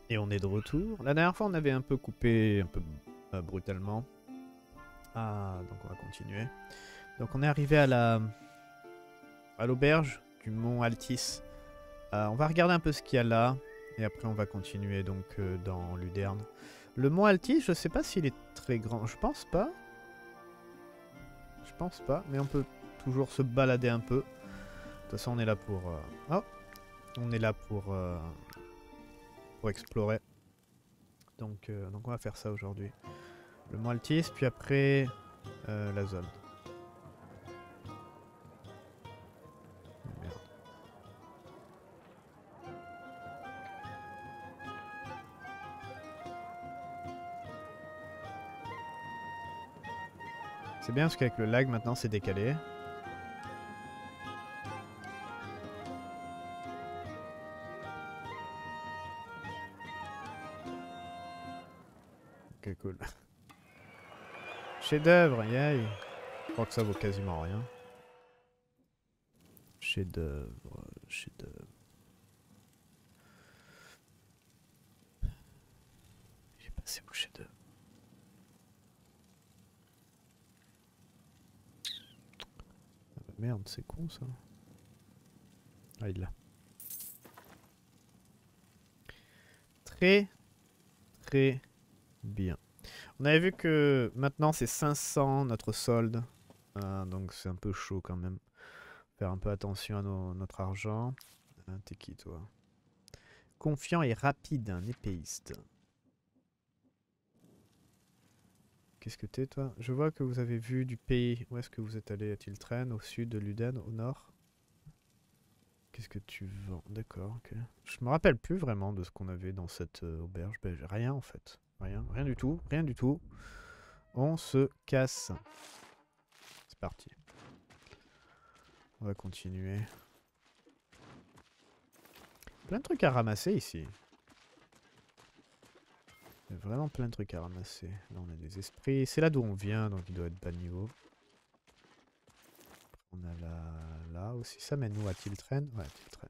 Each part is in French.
Et on est de retour. La dernière fois, on avait un peu coupé, un peu brutalement. Ah, donc on va continuer. Donc on est arrivé à l'auberge du mont Altis. On va regarder un peu ce qu'il y a là. Et après, on va continuer donc dans Luderne. Le mont Altis, je sais pas s'il est très grand. Je pense pas. Je pense pas. Mais on peut toujours se balader un peu. De toute façon, on est là pour... Oh, on est là pour explorer. Donc on va faire ça aujourd'hui. Le mont Altis, puis après la zone. Merde. C'est bien parce qu'avec le lag maintenant c'est décalé. Ok, cool. Chef d'œuvre, yay. Je crois que ça vaut quasiment rien. Chef d'œuvre, chef d'œuvre. J'ai passé où chef d'œuvre. Ah bah merde, c'est con ça. Ah, il l'a. Très, très bien. On avait vu que maintenant c'est 500 notre solde. Donc c'est un peu chaud quand même. Faire un peu attention à notre argent. T'es qui toi? Confiant et rapide, un épéiste. Qu'est-ce que t'es toi? Je vois que vous avez vu du pays. Où est-ce que vous êtes allé à Tiltren? Au sud de Luden? Au nord? Qu'est-ce que tu vends? D'accord, ok. Je me rappelle plus vraiment de ce qu'on avait dans cette auberge. Ben, rien en fait. Rien, rien du tout, rien du tout. On se casse. C'est parti. On va continuer. Plein de trucs à ramasser ici. Il y a vraiment plein de trucs à ramasser. Là on a des esprits. C'est là d'où on vient, donc il doit être bas de niveau. On a là aussi. Ça mène nous à Tiltren? Ouais, Tiltren.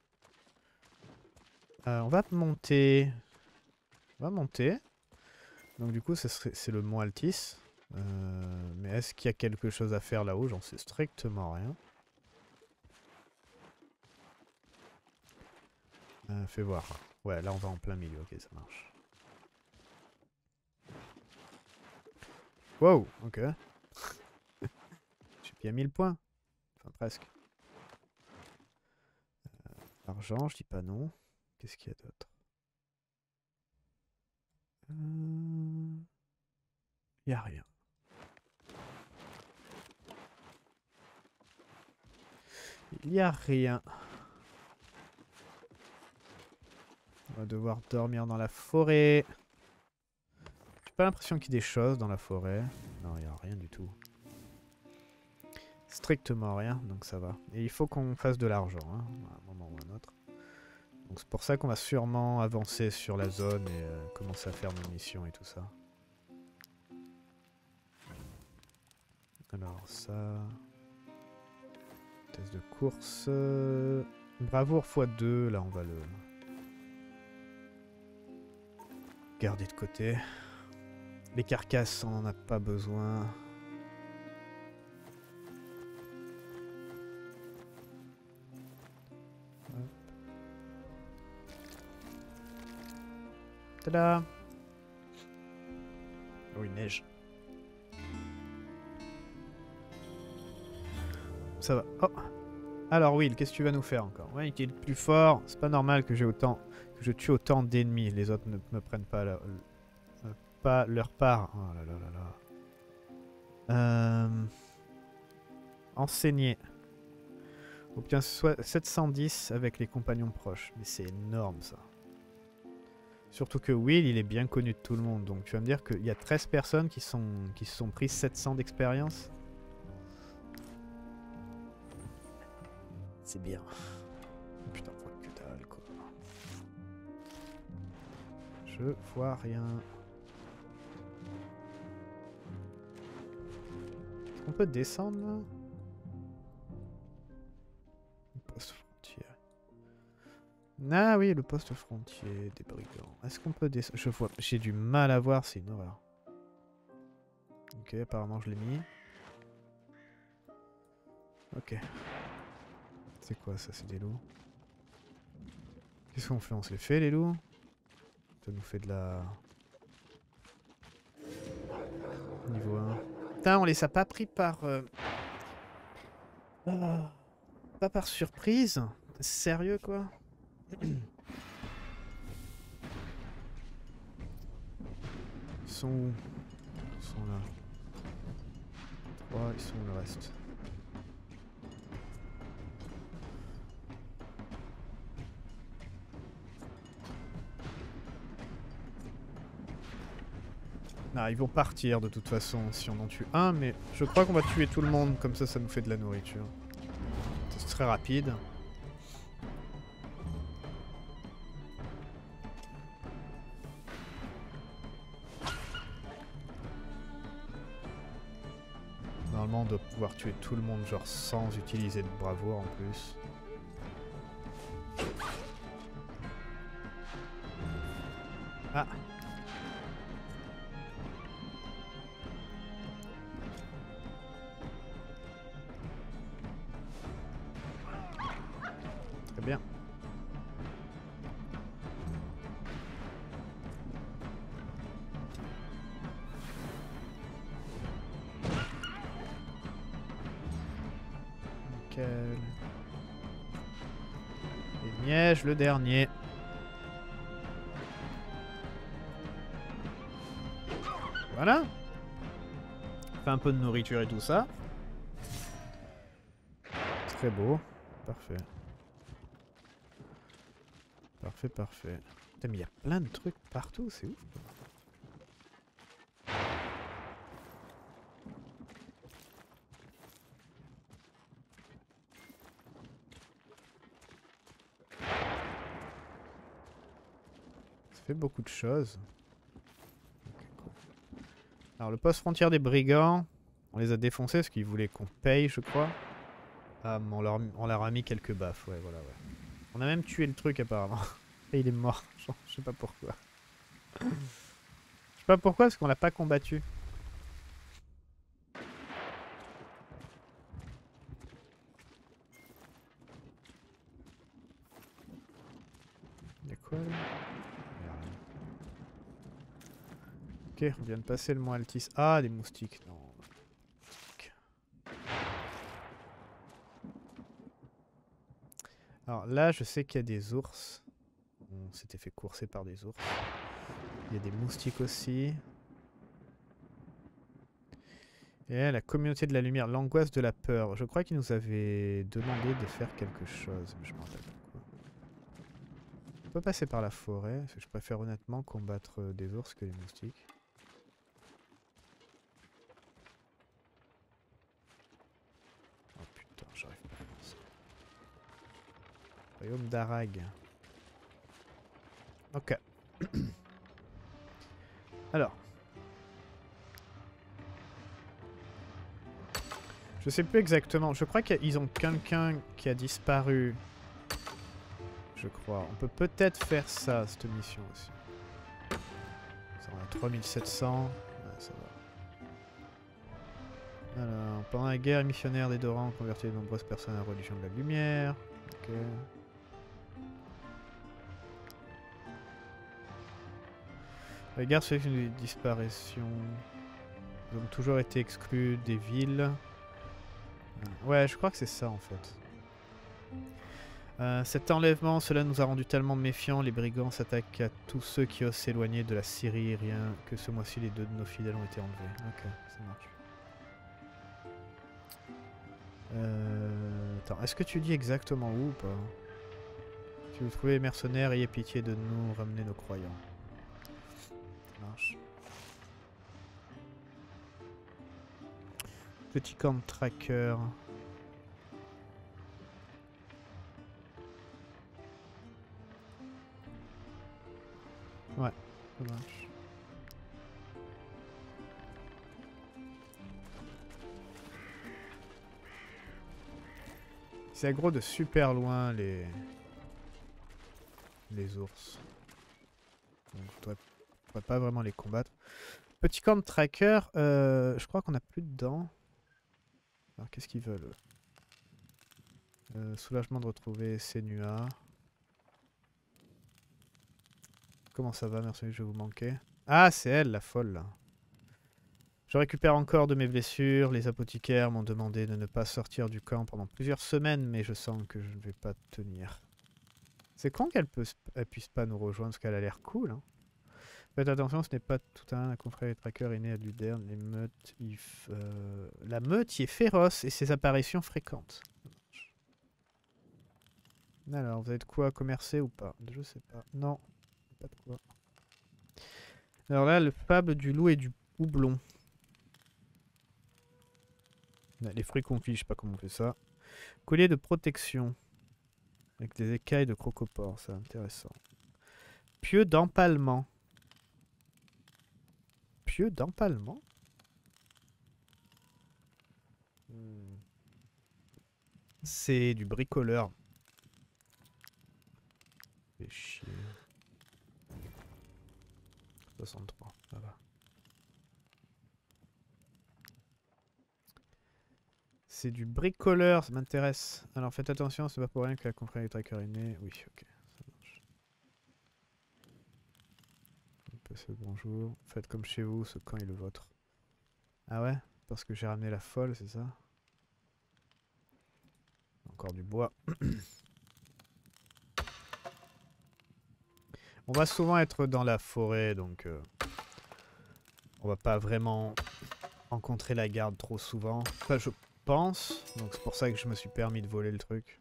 On va monter. On va monter. Donc du coup, c'est le mont Altis. Mais est-ce qu'il y a quelque chose à faire là-haut? J'en sais strictement rien. Fais voir. Ouais, là on va en plein milieu. Ok, ça marche. Wow, ok. J'ai bien 1000 points. Enfin, presque. Argent, je dis pas non. Qu'est-ce qu'il y a d'autre? Y a rien. Il y a rien. On va devoir dormir dans la forêt. J'ai pas l'impression qu'il y ait des choses dans la forêt. Non, il y a rien du tout. Strictement rien, donc ça va. Et il faut qu'on fasse de l'argent, hein, à un moment ou à un autre. Donc c'est pour ça qu'on va sûrement avancer sur la zone et commencer à faire nos missions et tout ça. Alors ça... Test de course... Bravoure x2, là on va le... garder de côté. Les carcasses, on n'en a pas besoin. Tada! Oh, il neige. Ça va. Oh! Alors Will, qu'est-ce que tu vas nous faire encore? Ouais, il est le plus fort. C'est pas normal que j'ai autant... que je tue autant d'ennemis. Les autres ne me prennent pas, pas leur part. Oh là là là là. Enseigner. Obtient 710 avec les compagnons proches. Mais c'est énorme ça. Surtout que Will, il est bien connu de tout le monde. Donc tu vas me dire qu'il y a 13 personnes qui se sont pris 700 d'expérience. C'est bien. Putain, faut que dalle quoi. Je vois rien. Est-ce qu'on peut descendre là? Poste frontière. Ah oui, le poste frontier des brigands. Est-ce qu'on peut descendre? Je vois, j'ai du mal à voir, c'est une horreur. Ok, apparemment je l'ai mis. Ok. C'est quoi ça? C'est des loups. Qu'est-ce qu'on fait? On se les fait les loups? Ça nous fait de la... Niveau 1. Putain, on les a pas pris par... Ah, pas par surprise? Sérieux quoi? Ils sont où? Ils sont là. 3, ils sont où le reste? Ah, ils vont partir de toute façon si on en tue un, mais je crois qu'on va tuer tout le monde, comme ça nous fait de la nourriture. C'est très rapide. Normalement on doit pouvoir tuer tout le monde genre sans utiliser de bravoure en plus. Ah! Très bien. Nickel. Et Niège le dernier. Voilà. Fait un peu de nourriture et tout ça. Très beau. Parfait. Parfait, parfait. Putain, mais il y a plein de trucs partout, c'est ouf. Ça fait beaucoup de choses. Okay, cool. Alors le poste frontière des brigands, on les a défoncés parce qu'ils voulaient qu'on paye, je crois. Ah, mais on leur a mis quelques baffes, ouais, voilà, ouais. On a même tué le truc apparemment. Et il est mort, je sais pas pourquoi. Je sais pas pourquoi, parce qu'on l'a pas combattu. Y'a quoi là? Ok, on vient de passer le mont Altis. Ah, des moustiques, non. Moustiques. Alors là, je sais qu'il y a des ours. On s'était fait courser par des ours. Il y a des moustiques aussi. Et la communauté de la lumière, l'angoisse de la peur. Je crois qu'ils nous avaient demandé de faire quelque chose, mais je me rappelle pas quoi. On peut passer par la forêt, parce que je préfère honnêtement combattre des ours que des moustiques. Oh putain, j'arrive pas à avancer. Royaume d'Arag. Ok. Alors. Je sais plus exactement. Je crois qu'ils ont quelqu'un qui a disparu. Je crois. On peut peut-être faire ça, cette mission aussi. Ça, on a 3700. Ouais, ça va. Alors, pendant la guerre, les missionnaires des Dorans ont converti de nombreuses personnes à la religion de la lumière. Ok. La guerre fait une disparition. Ils ont toujours été exclus des villes. Ouais, je crois que c'est ça en fait. Cet enlèvement, cela nous a rendu tellement méfiants. Les brigands s'attaquent à tous ceux qui osent s'éloigner de la Syrie. Rien que ce mois-ci, les 2 de nos fidèles ont été enlevés. Ok, ça marche. Attends, est-ce que tu dis exactement où ou pas? Si vous trouvez les mercenaires, ayez pitié de nous, ramener nos croyants. Ça marche. Petit camp de tracker. Ouais, ça marche. C'est aggro de super loin les... les ours. Donc je pourrais pas vraiment les combattre. Petit camp de tracker, je crois qu'on a plus dedans. Alors qu'est-ce qu'ils veulent? Soulagement de retrouver Senua. Comment ça va? Merci, je vais vous manquer. Ah, c'est elle, la folle, là. Je récupère encore de mes blessures. Les apothicaires m'ont demandé de ne pas sortir du camp pendant plusieurs semaines, mais je sens que je ne vais pas tenir. C'est con qu'elle puisse pas nous rejoindre, parce qu'elle a l'air cool. Hein. Faites attention, ce n'est pas tout un. La confrérie tracker est née à Luderne. La meute y est féroce et ses apparitions fréquentes. Alors, vous avez de quoi commercer ou pas? Je sais pas. Non, pas de quoi. Alors là, le fable du loup et du houblon. Les fruits confits, je sais pas comment on fait ça. Collier de protection. Avec des écailles de crocopore, c'est intéressant. Pieu d'empalement. Pieu d'empalement? C'est du bricoleur. Fais chier. 63, ça va. C'est du bricoleur, ça m'intéresse. Alors faites attention, c'est pas pour rien que la confrérie tracker est née. Oui, ok, ça marche. Bonjour. Faites comme chez vous, ce camp est le vôtre. Ah ouais? Parce que j'ai ramené la folle, c'est ça? Encore du bois. On va souvent être dans la forêt, donc on va pas vraiment rencontrer la garde trop souvent. Enfin, je pense, donc c'est pour ça que je me suis permis de voler le truc.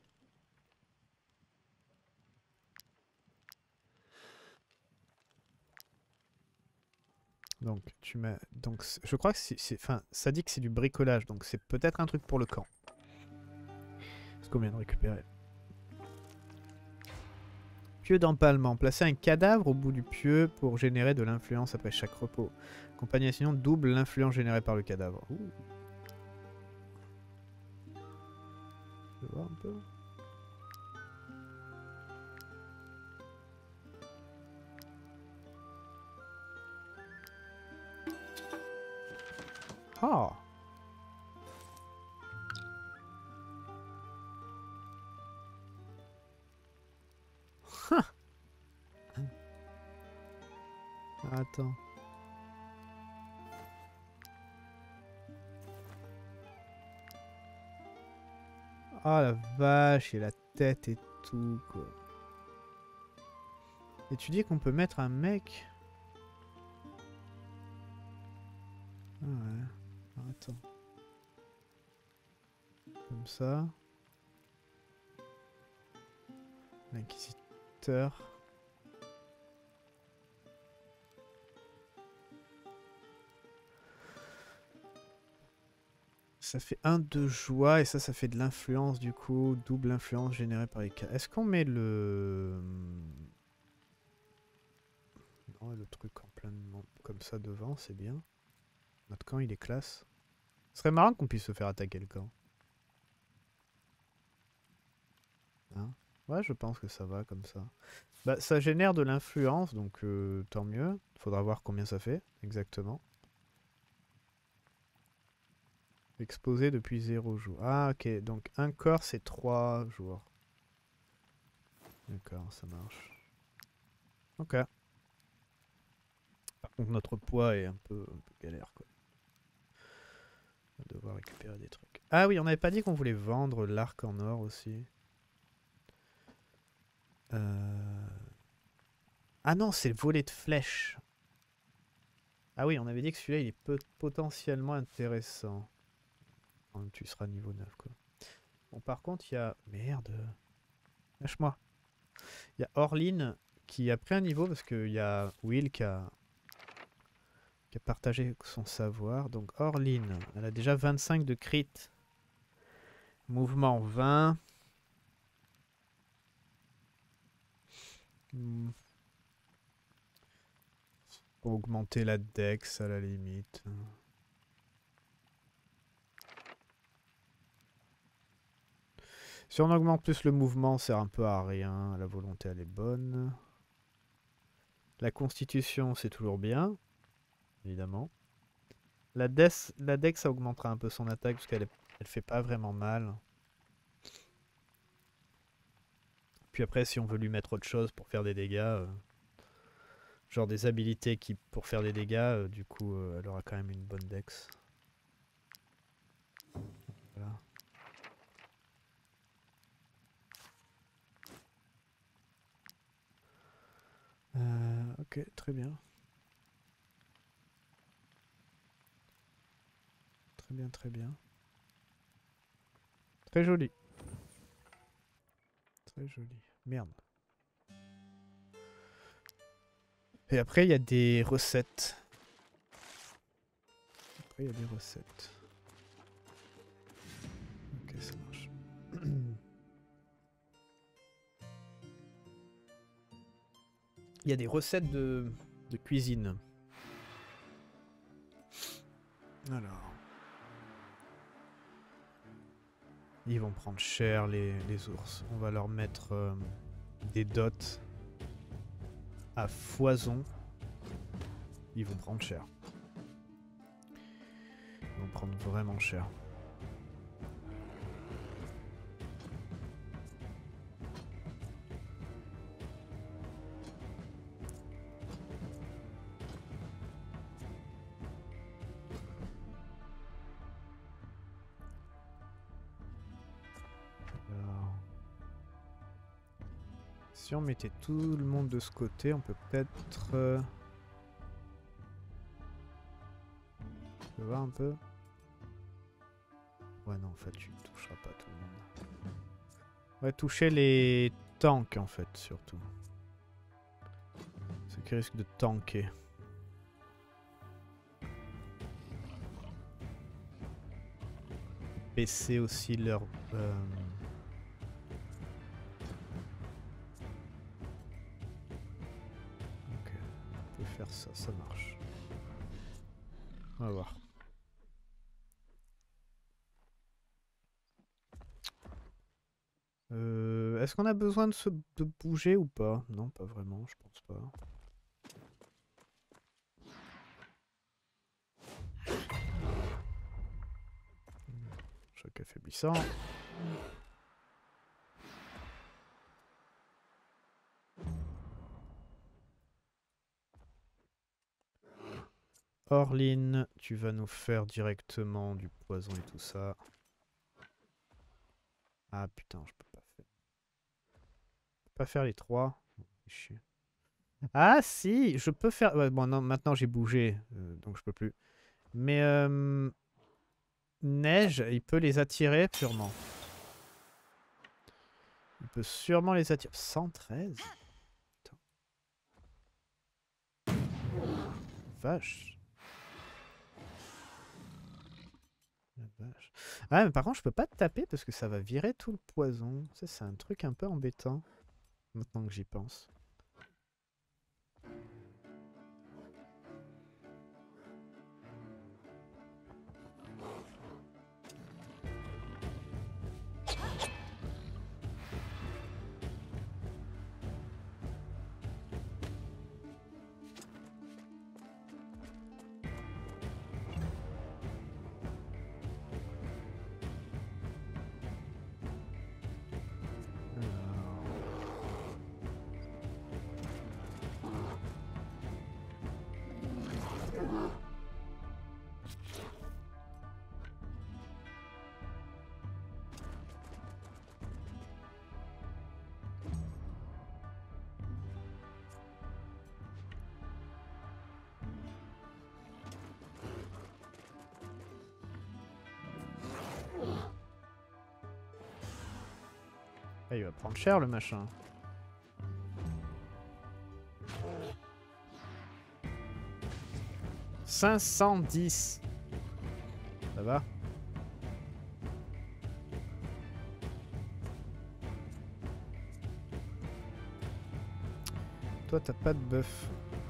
Donc tu mets, donc je crois que enfin, ça dit que c'est du bricolage, donc c'est peut-être un truc pour le camp. Ce qu'on vient de récupérer. Pieu d'empalement. Placer un cadavre au bout du pieu pour générer de l'influence après chaque repos. Accompagnation double l'influence générée par le cadavre. Ouh. Je vais voir un peu. Ah! Attends. Ah la vache, et la tête et tout quoi. Et tu dis qu'on peut mettre un mec? Ah ouais. Ah, attends. Comme ça. L'inquisiteur. Ça fait 1 de joie et ça fait de l'influence du coup. Double influence générée par les cas. Est-ce qu'on met le... Non, le truc en plein comme ça devant, c'est bien. Notre camp, il est classe. Ce serait marrant qu'on puisse se faire attaquer le camp. Hein? Ouais, je pense que ça va comme ça. Bah, ça génère de l'influence, donc tant mieux. Faudra voir combien ça fait, exactement. Exposé depuis 0 jours. Ah, ok. Donc un corps, c'est 3 jours. D'accord, ça marche. Ok. Par contre, notre poids est un peu galère, quoi. On va devoir récupérer des trucs. Ah oui, on n'avait pas dit qu'on voulait vendre l'arc en or aussi. Ah non, c'est le volet de flèches. Ah oui, on avait dit que celui-là, il est potentiellement intéressant. Tu seras niveau 9, quoi. Bon, par contre, il y a... Merde. Lâche-moi. Il y a Orline qui a pris un niveau parce qu'il y a Will qui a partagé son savoir. Donc Orline, elle a déjà 25 de crit. Mouvement 20. Pour augmenter la dex à la limite. Si on augmente plus le mouvement, ça sert un peu à rien. La volonté, elle est bonne. La constitution, c'est toujours bien, évidemment. La dex, ça augmentera un peu son attaque parce elle fait pas vraiment mal. Puis après, si on veut lui mettre autre chose pour faire des dégâts, genre des habilités qui pour faire des dégâts, du coup, elle aura quand même une bonne dex. Voilà. Ok, très bien. Très bien, très bien. Très joli. Très joli. Merde. Et après, il y a des recettes. Après, il y a des recettes. Ok, ça marche. Il y a des recettes de cuisine. Alors. Ils vont prendre cher, les ours. On va leur mettre des dots à foison. Ils vont prendre cher. Ils vont prendre vraiment cher. Alors, si on mettait tout le monde de ce côté, on peut peut-être... Tu peux voir un peu? Ouais, non, en fait, tu ne toucheras pas tout le monde. On va toucher les tanks, en fait, surtout. Ceux qui risquent de tanker. Baisser aussi leur... Ok, on peut faire ça, ça marche. On va voir. Est-ce qu'on a besoin de bouger ou pas? Non, pas vraiment, je pense pas. Choc affaiblissant. Orline, tu vas nous faire directement du poison et tout ça. Ah putain, je peux pas faire. Je peux pas faire les trois. Chier. Ah si, je peux faire... Ouais, bon, non, maintenant j'ai bougé, donc je peux plus. Mais Neige, il peut les attirer sûrement. Il peut sûrement les attirer. 113? Putain. Vache. La vache. Ah, mais par contre, je peux pas te taper parce que ça va virer tout le poison. Ça, c'est un truc un peu embêtant. Maintenant que j'y pense. Ah, il va prendre cher le machin. « 510 ». Ça va? Toi, t'as pas de buff.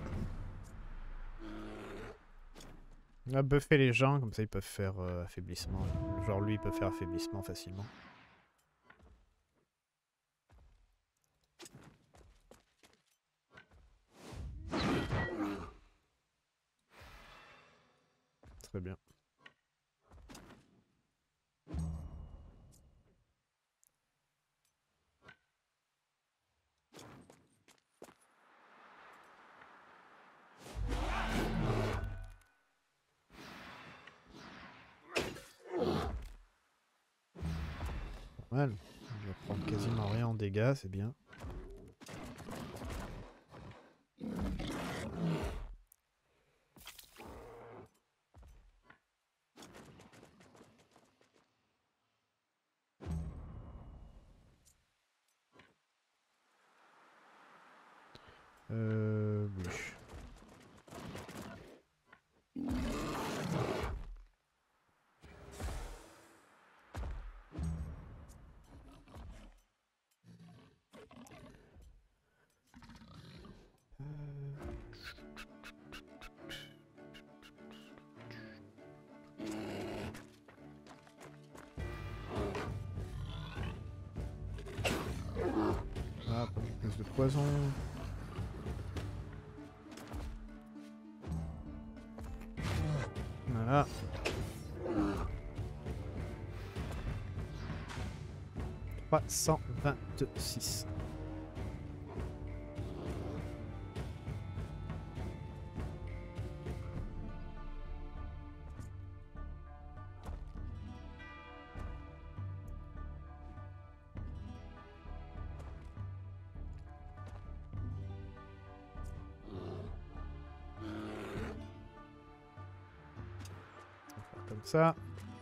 On va buffer les gens, comme ça ils peuvent faire affaiblissement. Genre lui, il peut faire affaiblissement facilement. Très bien. Pas mal. Je vais prendre quasiment rien en dégâts, c'est bien. Oui. Ah, pas de plus de poison. Voilà. « 326. » On va faire comme ça.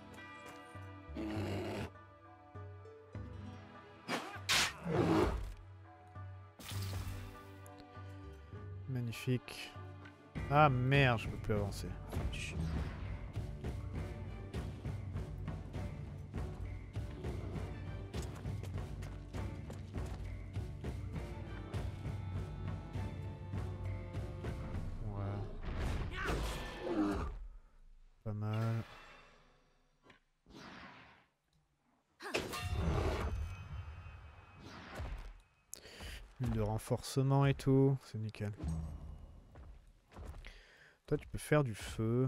Magnifique. Ah merde, je peux plus avancer. Voilà. Pas mal. Huile de renforcement et tout, c'est nickel. Toi, tu peux faire du feu.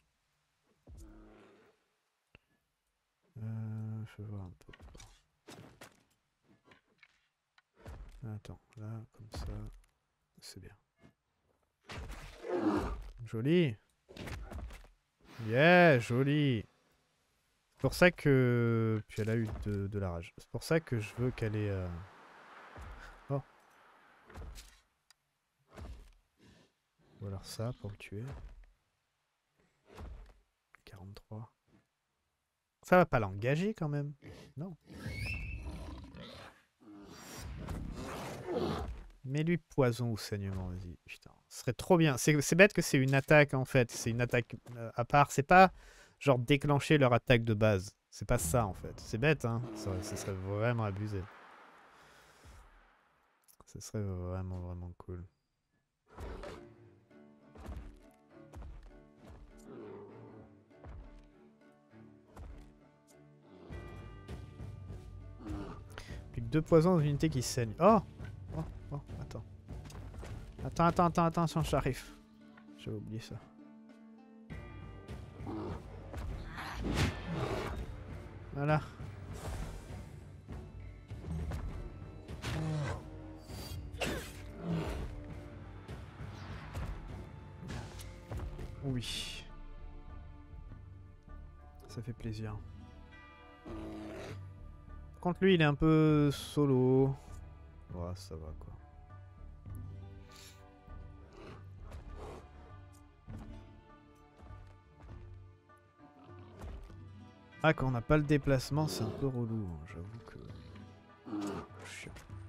Je vais voir un peu. Attends, là, comme ça, c'est bien. Joli. Yeah, joli. C'est pour ça que... Puis elle a eu de la rage. C'est pour ça que je veux qu'elle ait... Oh. Ou alors ça, pour le tuer. 43. Ça va pas l'engager quand même. Non. Mets-lui poison ou saignement, vas-y. Putain, ce serait trop bien. C'est bête que c'est une attaque en fait. C'est une attaque à part. C'est pas genre déclencher leur attaque de base. C'est pas ça en fait. C'est bête, hein. Ça serait vraiment abusé. Ce serait vraiment, vraiment cool. Plus que 2 poisons dans une unité qui saigne. Oh! Oh, oh, attends. Attends, j'arrive. J'avais oublié ça. Voilà. Oui. Ça fait plaisir. Par contre, lui, il est un peu solo. Ouais, ça va, quoi. Ah, quand on n'a pas le déplacement, c'est un peu relou. Hein. J'avoue que... Chiant.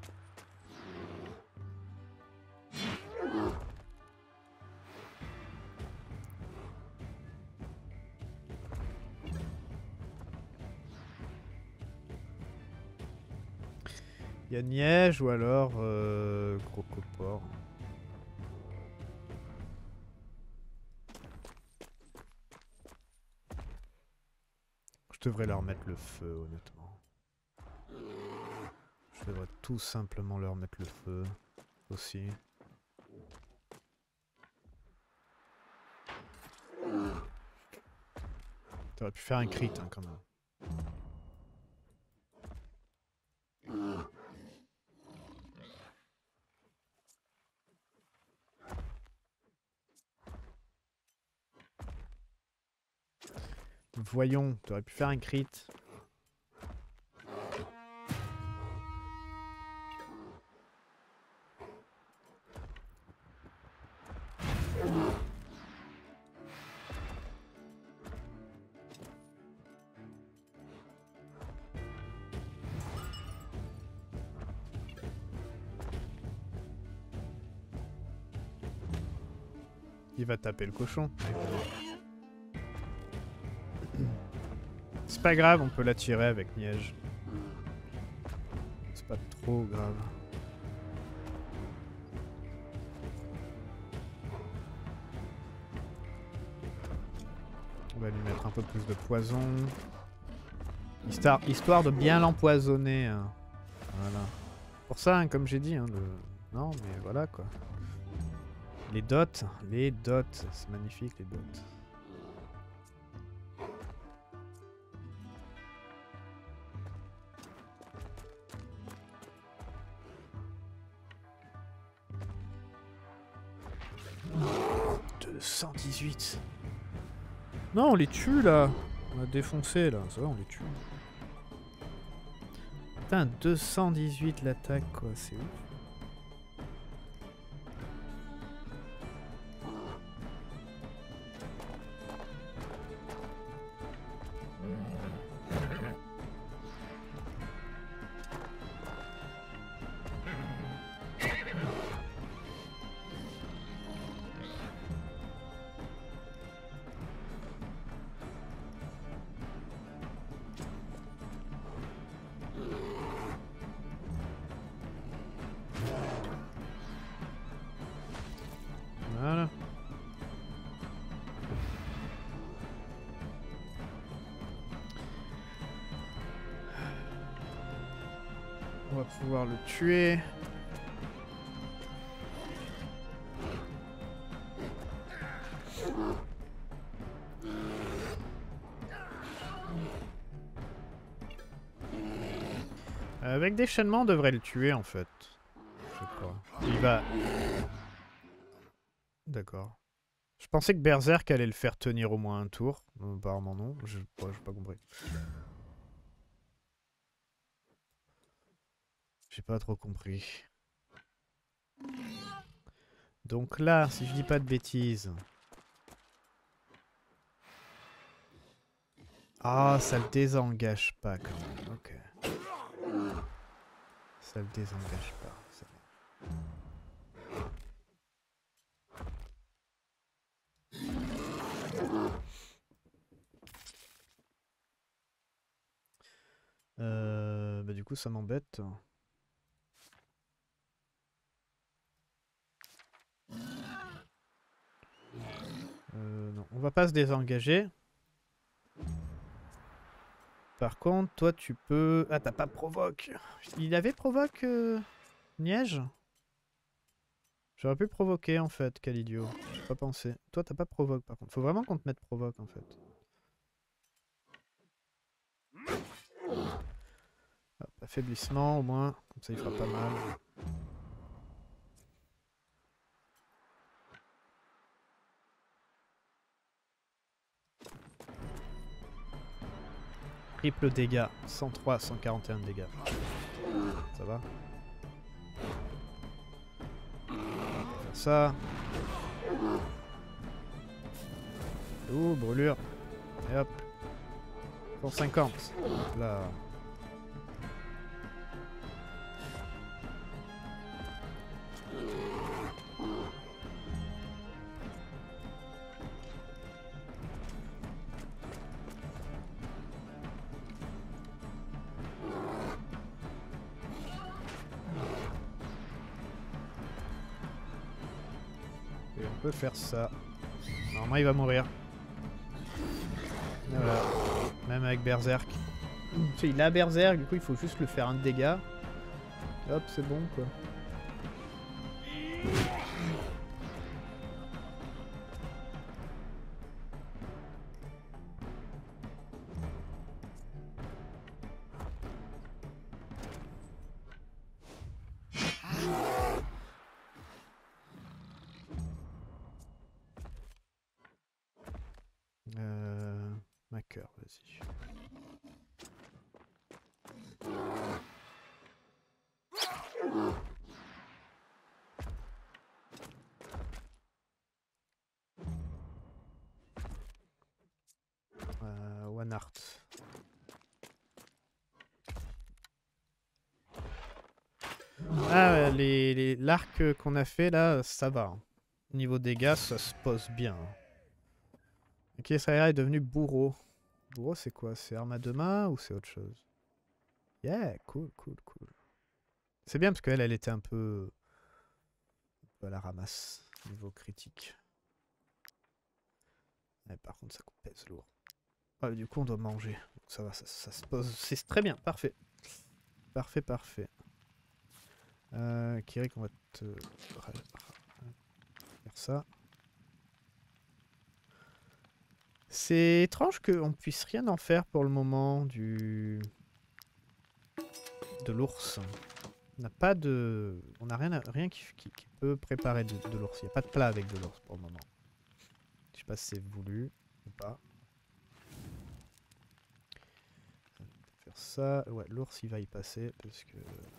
Il y a Niège ou alors Crocopore. Je devrais leur mettre le feu, honnêtement. Je devrais tout simplement leur mettre le feu aussi. J'aurais pu faire un crit hein, quand même. Voyons, tu aurais pu faire un crit. Il va taper le cochon. C'est pas grave, on peut l'attirer avec Niège. C'est pas trop grave. On va lui mettre un peu plus de poison. Histoire de bien l'empoisonner. Hein. Voilà. Pour ça, hein, comme j'ai dit, hein, non mais voilà quoi. Les dots, c'est magnifique les dots. De 118. Non, on les tue là. On a défoncé là, ça va, on les tue. Putain, 218 l'attaque quoi, c'est ouf. Voilà. On va pouvoir le tuer. Avec déchaînement, on devrait le tuer en fait. Je crois. Il va... D'accord. Je pensais que Berserk allait le faire tenir au moins un tour. Apparemment non. J'ai pas compris. J'ai pas trop compris. Donc là, si je dis pas de bêtises... Ah, ça le désengage pas quand même. Ok. Ça le désengage pas. C'est bon. Bah du coup ça m'embête. Non, on va pas se désengager. Par contre, toi tu peux... Ah, t'as pas provoque. Il avait provoque Niège. J'aurais pu provoquer en fait, quel idiot. J'ai pas pensé. Toi t'as pas provoque par contre. Faut vraiment qu'on te mette provoque en fait. Hop, affaiblissement au moins. Comme ça il fera pas mal. Triple dégâts. 103, 141 dégâts. Ça va? Ça. Ouh, brûlure. Et hop. 150. Là. Et on peut faire ça. Normalement, il va mourir. Voilà. Même avec Berserk. Il a Berserk, du coup, il faut juste le faire un dégât. Hop, c'est bon, quoi. vas-y. One Art. Ah, l'arc qu'on a fait là, ça va. Hein. Niveau dégâts, ça se pose bien. Ok, Saïra est devenu bourreau. Bourreau, c'est quoi? C'est arme à deux mains ou c'est autre chose? Yeah, cool, cool, cool. C'est bien parce qu'elle, elle était un peu à la ramasse niveau critique. Ouais, par contre, ça pèse lourd. Ah, du coup, on doit manger. Donc ça va, ça se pose. C'est très bien, parfait. Parfait, parfait. Kirik, on va te faire ça. C'est étrange qu'on puisse rien en faire pour le moment de l'ours. On n'a pas de... On n'a rien qui peut préparer de l'ours. Il n'y a pas de plat avec de l'ours pour le moment. Je sais pas si c'est voulu ou pas. Faire ça. Ouais, l'ours il va y passer parce que...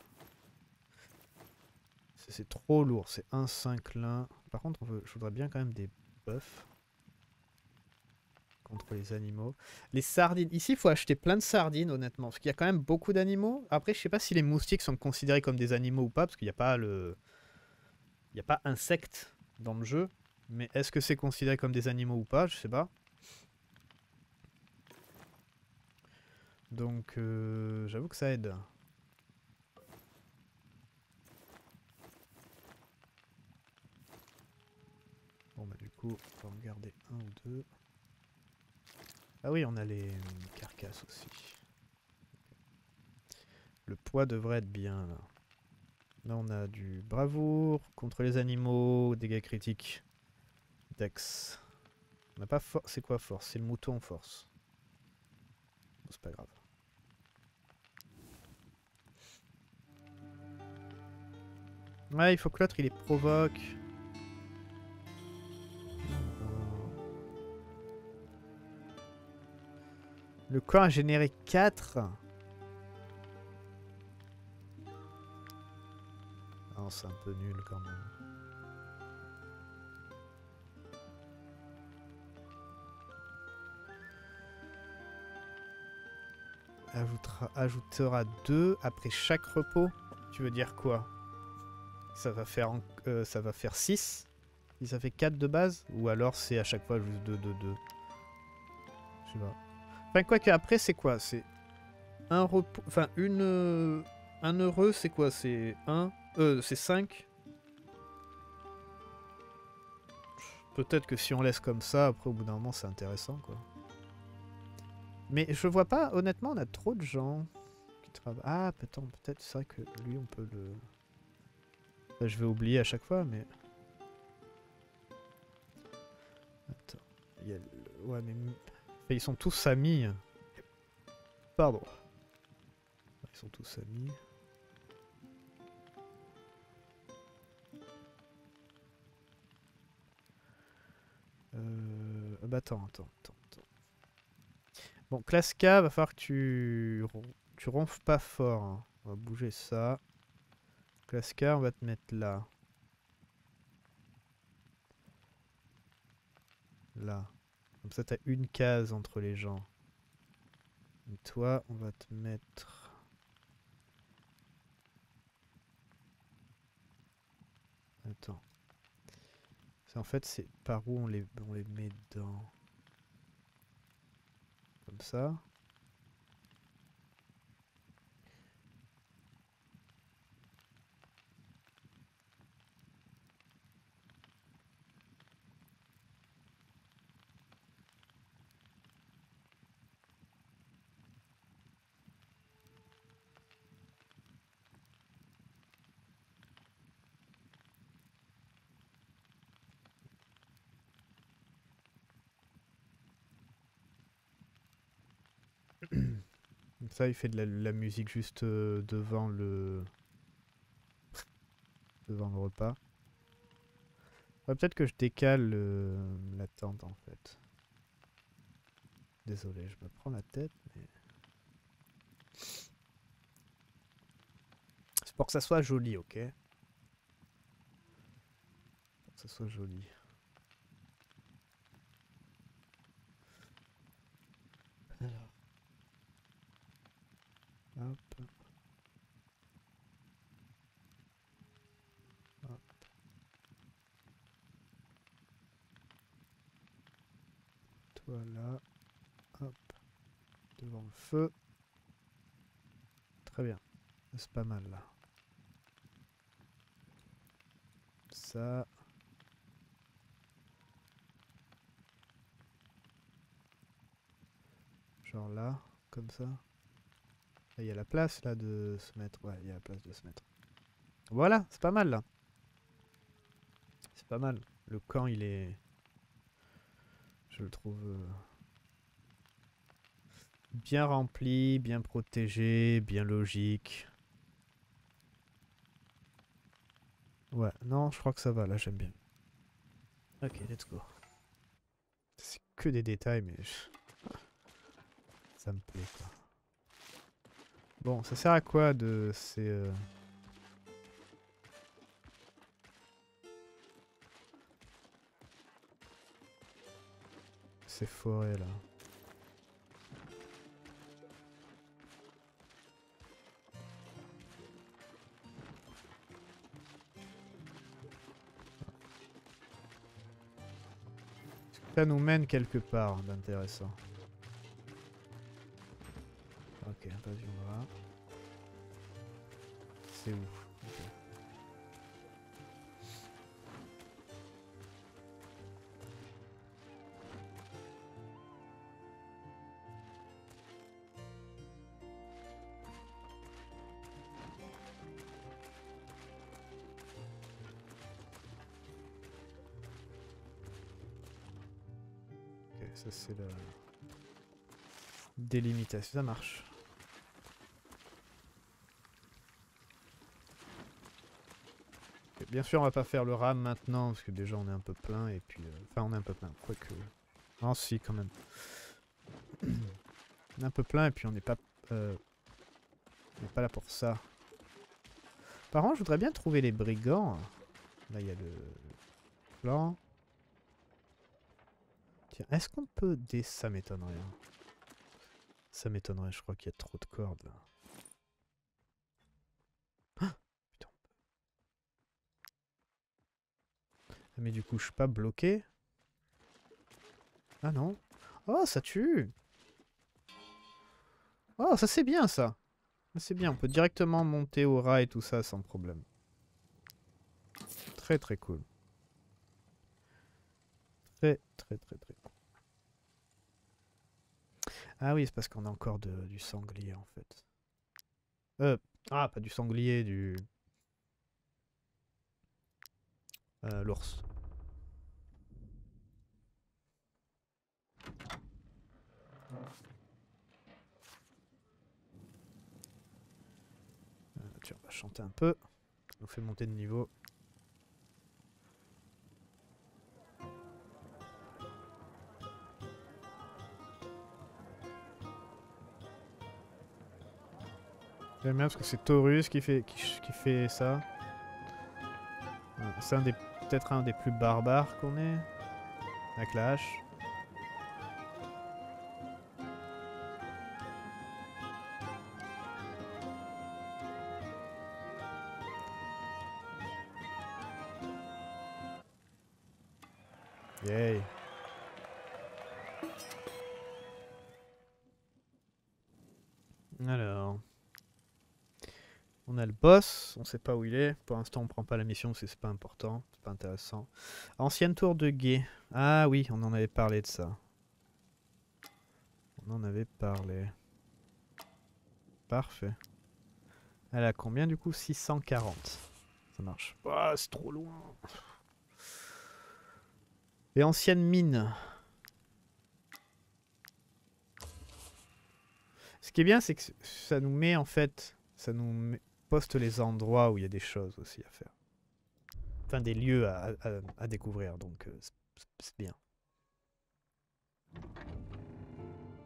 C'est trop lourd. C'est 1,5 lin. Par contre, je voudrais bien quand même des bœufs. Contre les animaux. Les sardines. Ici, il faut acheter plein de sardines, honnêtement. Parce qu'il y a quand même beaucoup d'animaux. Après, je sais pas si les moustiques sont considérés comme des animaux ou pas. Parce qu'il n'y a pas le... Il n'y a pas insectes dans le jeu. Mais est-ce que c'est considéré comme des animaux ou pas? Je sais pas. Donc, j'avoue que ça aide. Bon, bah du coup, on va en garder un ou deux. Ah oui, on a les carcasses aussi. Le poids devrait être bien, là. Là, on a du bravoure, contre les animaux, dégâts critiques, dex. On n'a pas force. C'est quoi force? C'est le mouton force. Bon, c'est pas grave. Ouais, il faut que l'autre, il les provoque. Le corps a généré 4. Non, c'est un peu nul quand même. Ajoutera 2 après chaque repos. Tu veux dire quoi? Ça va faire 6. Si ça fait 4 de base. Ou alors c'est à chaque fois juste 2, 2, 2. Je sais pas. Enfin, quoi que après, c'est quoi? C'est un repos. Enfin, un heureux, c'est quoi? C'est 1. C'est 5. Peut-être que si on laisse comme ça, après, au bout d'un moment, c'est intéressant, quoi. Mais je vois pas, honnêtement, on a trop de gens qui travaillent. Ah, peut-être, c'est vrai que lui, on peut le... Enfin, je vais oublier à chaque fois, mais... Attends. Il y a ouais, mais... Enfin, ils sont tous amis. Pardon. Ils sont tous amis. Bah attends. Bon, classe K, va falloir que tu ronfles pas fort. Hein. On va bouger ça. Classe K, on va te mettre là. Là. Comme ça, t'as une case entre les gens. Et toi, on va te mettre... Attends. En fait, c'est par où on les met dedans. Comme ça. Comme ça, il fait de la musique juste devant le repas. Ouais, peut-être que je décale la tente en fait. Désolé, je me prends la tête, mais... C'est pour que ça soit joli, ok? Pour que ça soit joli. Alors. Hop. Hop. Toi là. Hop. Devant le feu. Très bien. C'est pas mal là. Ça. Genre là, comme ça. Il y a la place là de se mettre. Ouais, il y a la place de se mettre. Voilà, c'est pas mal là. C'est pas mal. Le camp, il est... Je le trouve bien rempli, bien protégé, bien logique. Ouais, non, je crois que ça va, là, j'aime bien. Ok, let's go. C'est que des détails, mais... Ça me plaît, quoi. Bon, ça sert à quoi de ces... Ces forêts, là. Ça nous mène quelque part d'intéressant. Ok, vas-y, on va. C'est où? Ok. Ok, ça c'est la délimitation, ça marche. Ok, bien sûr, on va pas faire le ram maintenant, parce que déjà on est un peu plein, et puis... Enfin, on est un peu plein, quoique... Non, si, quand même. On est un peu plein, et puis on n'est pas... on n'est pas là pour ça. Par contre, je voudrais bien trouver les brigands. Là, il y a le plan. Tiens, est-ce qu'on peut... Ça m'étonnerait. Hein. Ça m'étonnerait, je crois qu'il y a trop de cordes, là. Ah, putain. Mais du coup, je suis pas bloqué. Ah non. Oh, ça tue. Oh, ça c'est bien, ça. C'est bien, on peut directement monter au rat et tout ça sans problème. Très très cool. Très très très très cool. Ah oui, c'est parce qu'on a encore du sanglier en fait. Ah, pas du sanglier, du... l'ours. Tiens, on va chanter un peu. Ça nous fait monter de niveau. J'aime bien parce que c'est Taurus qui fait ça. C'est peut-être un des plus barbares qu'on ait. Avec la hache. Yay. Alors... On a le boss, on sait pas où il est. Pour l'instant, on prend pas la mission parce que c'est pas important, c'est pas intéressant. Ancienne tour de guet. Ah oui, on en avait parlé de ça. On en avait parlé. Parfait. Elle a combien du coup? 640. Ça marche. Ah, c'est trop loin. Et ancienne mine. Ce qui est bien, c'est que ça nous met en fait... Ça nous poste les endroits où il y a des choses aussi à faire. Enfin, des lieux à découvrir, donc c'est bien.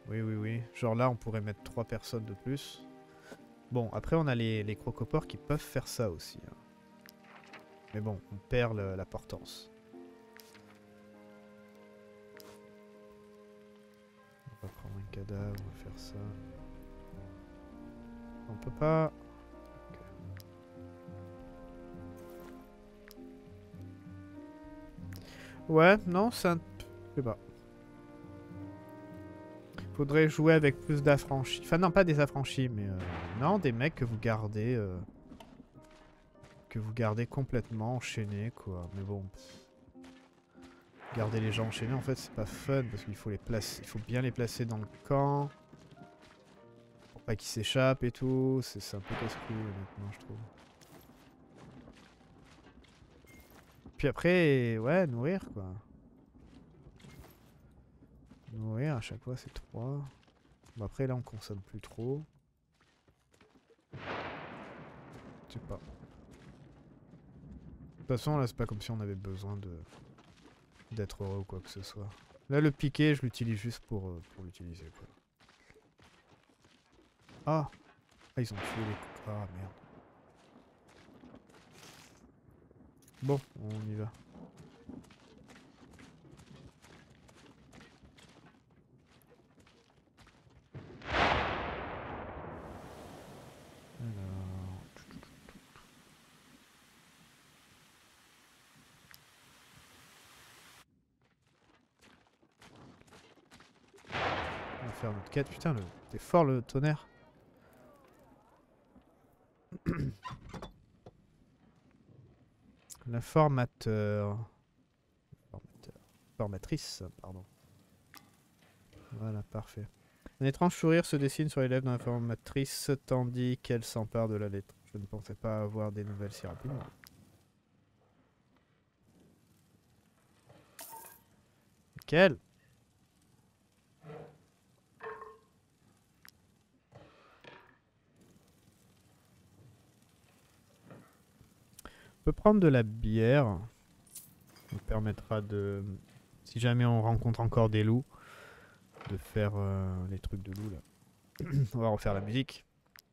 Oui, oui, oui. Genre là, on pourrait mettre 3 personnes de plus. Bon, après, on a les crocopores qui peuvent faire ça aussi. Hein. Mais bon, on perd la portance. On va prendre un cadavre, on va faire ça. On peut pas... Ouais, non, c'est un... Je sais pas. Faudrait jouer avec plus d'affranchis. Enfin, non, pas des affranchis, mais... non, des mecs que vous gardez... que vous gardez complètement enchaînés, quoi. Mais bon... Garder les gens enchaînés, en fait, c'est pas fun, parce qu'il faut les placer... Il faut bien les placer dans le camp. Pour pas qu'ils s'échappent et tout. C'est un peu casse-couille, honnêtement, je trouve. Puis après, ouais, nourrir, quoi. Nourrir, à chaque fois, c'est 3. Bon, après, là, on consomme plus trop. Je sais pas. De toute façon, là, c'est pas comme si on avait besoin d'être heureux ou quoi que ce soit. Là, le piqué, je l'utilise juste pour l'utiliser, quoi. Ah! Ah, ils ont tué les... Ah, merde. Bon, on y va. Alors... On va faire notre quête. Putain, t'es fort le tonnerre. L'informateur. Formatrice, pardon. Voilà, parfait. Un étrange sourire se dessine sur les lèvres de l'informatrice tandis qu'elle s'empare de la lettre. Je ne pensais pas avoir des nouvelles si rapidement. Nickel. On peut prendre de la bière. Ça nous permettra de... Si jamais on rencontre encore des loups, de faire les trucs de loups là. On va refaire la musique.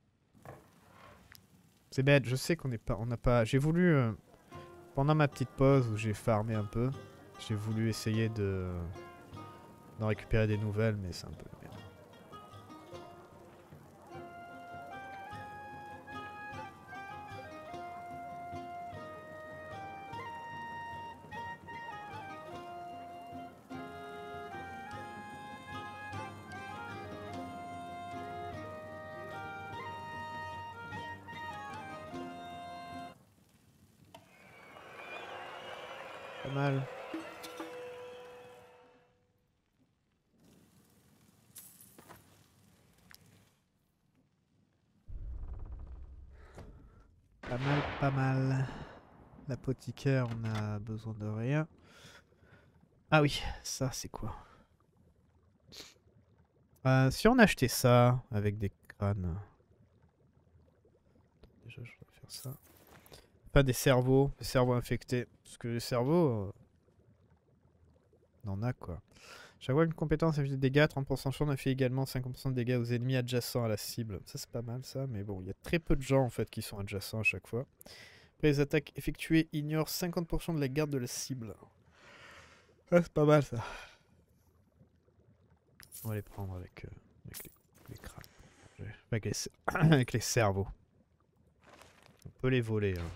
C'est bête, je sais qu'on n'est pas... On n'a pas... J'ai voulu... pendant ma petite pause où j'ai farmé un peu, j'ai voulu essayer d'en récupérer des nouvelles, mais c'est un peu... merde. Pas mal. Pas mal, pas mal. L'apothicaire, on a besoin de rien. Ah oui, ça c'est quoi? Si on achetait ça avec des crânes... Déjà, je vais faire ça. Pas des cerveaux infectés. Parce que les cerveaux, on en a quoi. Chaque fois une compétence inflige des dégâts, 30% de chance inflige également 50% de dégâts aux ennemis adjacents à la cible. Ça c'est pas mal ça, mais bon, il y a très peu de gens en fait qui sont adjacents à chaque fois. Après les attaques effectuées ignorent 50% de la garde de la cible. Ah, c'est pas mal ça. On va les prendre avec les crânes. Avec les cerveaux. On peut les voler. Hein.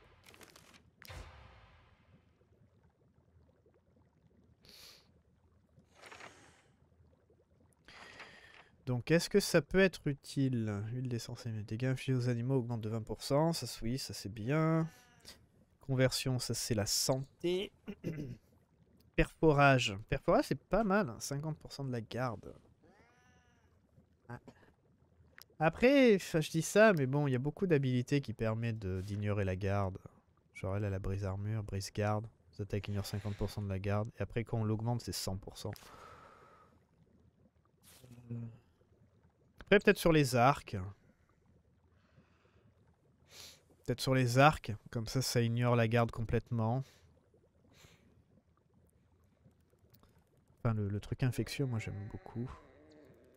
Donc est-ce que ça peut être utile? Huile d'essence et dégâts infligés aux animaux augmentent de 20%. Ça oui, ça c'est bien. Conversion, ça c'est la santé. Perforage. Perforage c'est pas mal. Hein. 50% de la garde. Ah. Après, je dis ça, mais bon, il y a beaucoup d'habilités qui permettent d'ignorer la garde. Genre elle a la brise armure, brise garde. Les attaques ignorent 50% de la garde. Et après quand on l'augmente c'est 100%. Après peut-être sur les arcs. Peut-être sur les arcs. Comme ça ignore la garde complètement. Enfin le truc infectieux moi j'aime beaucoup.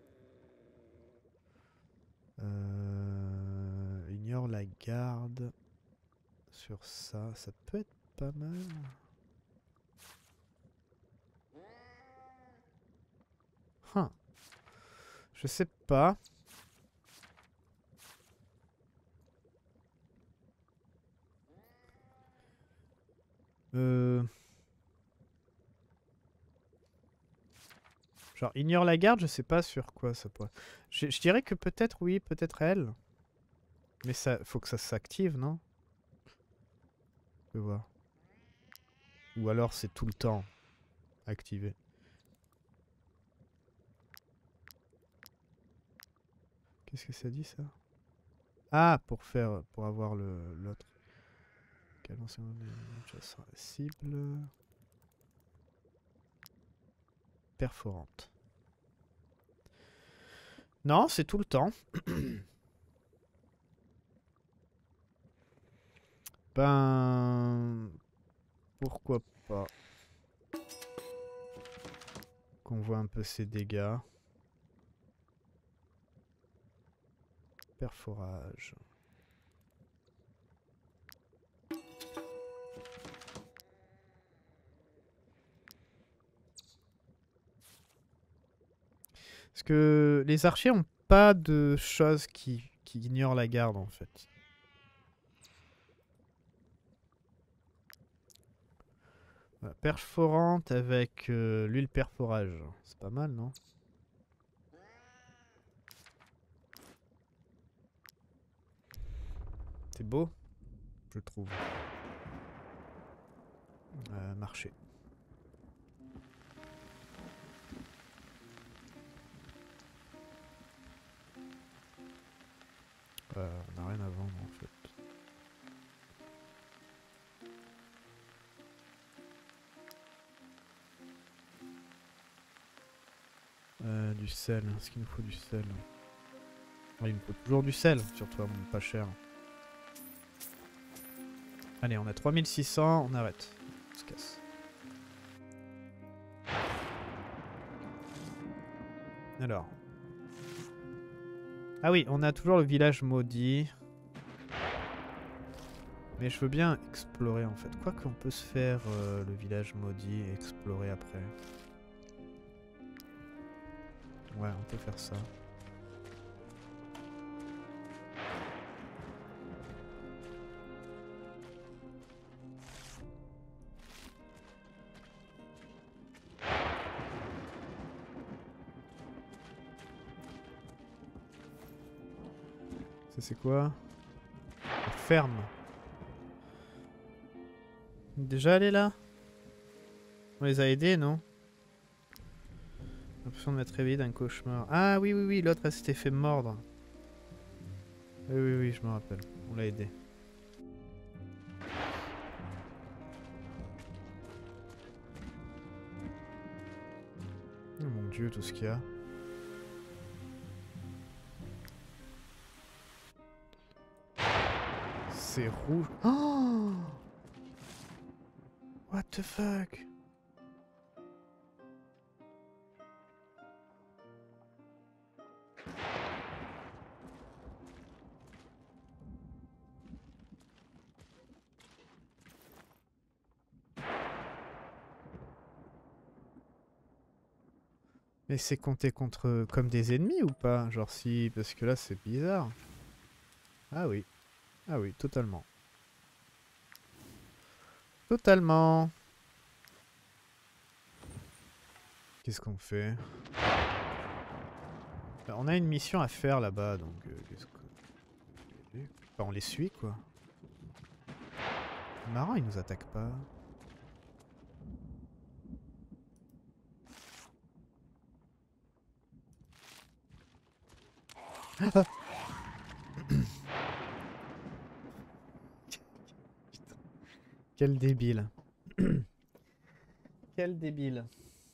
la garde sur ça. Ça peut être pas mal. Huh. Je sais pas. Genre, ignore la garde, je sais pas sur quoi ça pourrait. Je dirais que peut-être oui, peut-être elle. Mais ça, faut que ça s'active, non? Je vais voir. Ou alors c'est tout le temps activé. Qu'est-ce que ça dit ça? Ah, pour avoir l'autre. Cible. Perforante. Non, c'est tout le temps. Ben... Pourquoi pas. Qu'on voit un peu ses dégâts. Perforage. Parce que les archers ont pas de choses qui ignorent la garde en fait. Voilà, perforante avec l'huile perforage. C'est pas mal, non? C'est beau, je trouve. Marché. On n'a rien à vendre en fait. Du sel, est-ce qu'il nous faut du sel? Ah, il me faut toujours du sel, surtout à mon pas cher. Allez, on a 3600, on arrête. On se casse. Alors. Ah oui, on a toujours le village maudit. Mais je veux bien explorer en fait. Quoi qu'on peut se faire le village maudit et explorer après. Ouais, on peut faire ça. Ça c'est quoi? La ferme. Déjà allé là? On les a aidés, non? L'impression de m'être réveillé d'un cauchemar. Ah oui, oui, oui, l'autre elle s'était fait mordre. Oui, oui, oui, je me rappelle. On l'a aidé. Oh mon dieu, tout ce qu'il y a. C'est rouge. Oh! What the fuck? Mais c'est compté contre comme des ennemis ou pas? Genre si, parce que là c'est bizarre. Ah oui. Ah oui, totalement. Totalement. Qu'est-ce qu'on fait? On a une mission à faire là-bas, donc qu'est-ce que... Bah, on les suit quoi. C'est marrant, ils nous attaquent pas. Quel débile. Quel débile.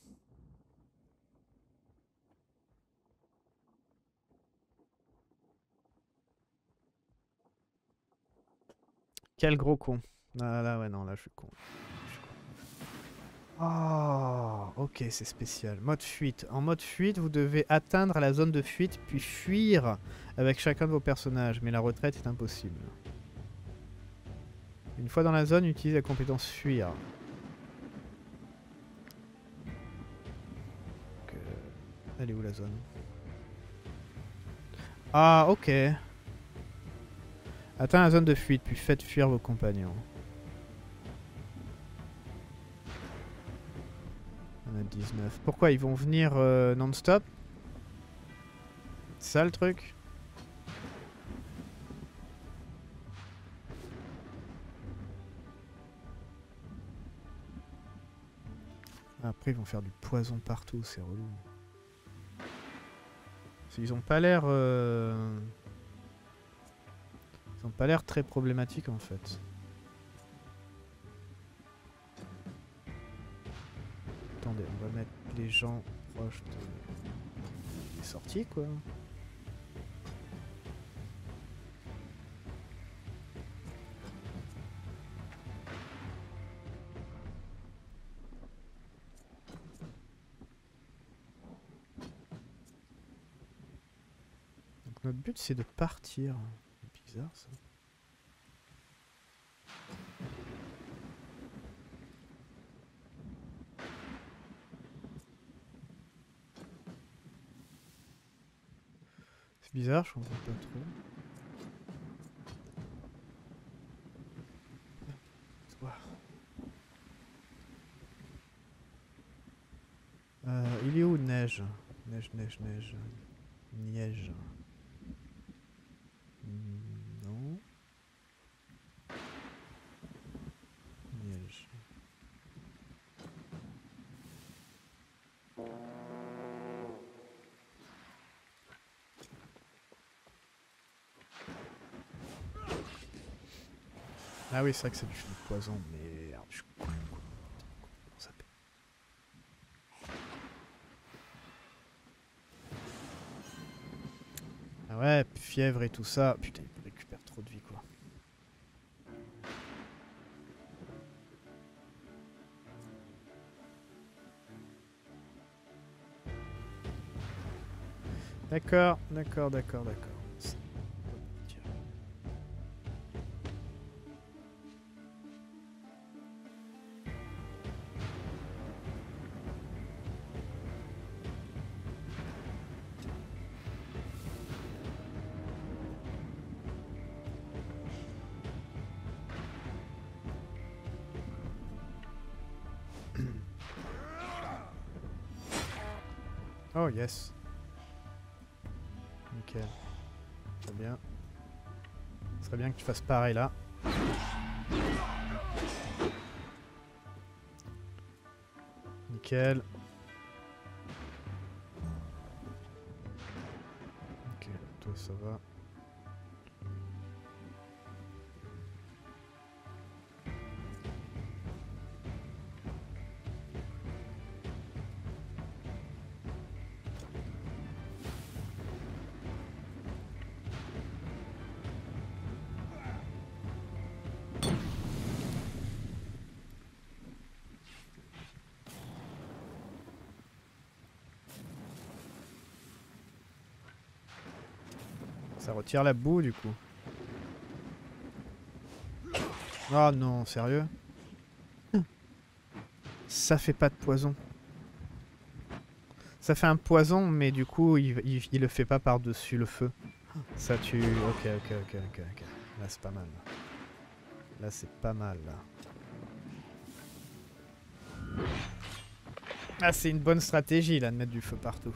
Quel gros con. Ah là, ouais, non, là, je suis con. Oh, ok, c'est spécial. Mode fuite. En mode fuite, vous devez atteindre la zone de fuite puis fuir avec chacun de vos personnages. Mais la retraite est impossible. Une fois dans la zone, utilisez la compétence fuir. Donc, elle est où la zone? Ah, ok. Atteins la zone de fuite puis faites fuir vos compagnons. On a 19. Pourquoi ils vont venir non-stop? C'est ça le truc? Après ils vont faire du poison partout, c'est relou. Ils ont pas l'air... Ils ont pas l'air très problématiques en fait. Attendez, on va mettre les gens proches des sorties quoi. Donc notre but c'est de partir. C'est bizarre ça. C'est bizarre, je comprends pas trop. Il est où neige? Neige. Niège. Non. Niège. Ah oui, c'est vrai que c'est du poison, mais... Alors, je suis con, quoi. Comment ça s'appelle? Ah ouais, fièvre et tout ça. Putain, il récupère trop de vie, quoi. D'accord. Oh yes. Nickel. Très bien. Ce serait bien que tu fasses pareil là. Nickel. Ok, toi ça va. Ça retire la boue du coup. Oh non, sérieux? Ça fait pas de poison. Ça fait un poison, mais du coup, il le fait pas par-dessus le feu. Ça tue... Ok. Là, c'est pas mal. Là, c'est pas mal, là. Ah, c'est une bonne stratégie, là, de mettre du feu partout.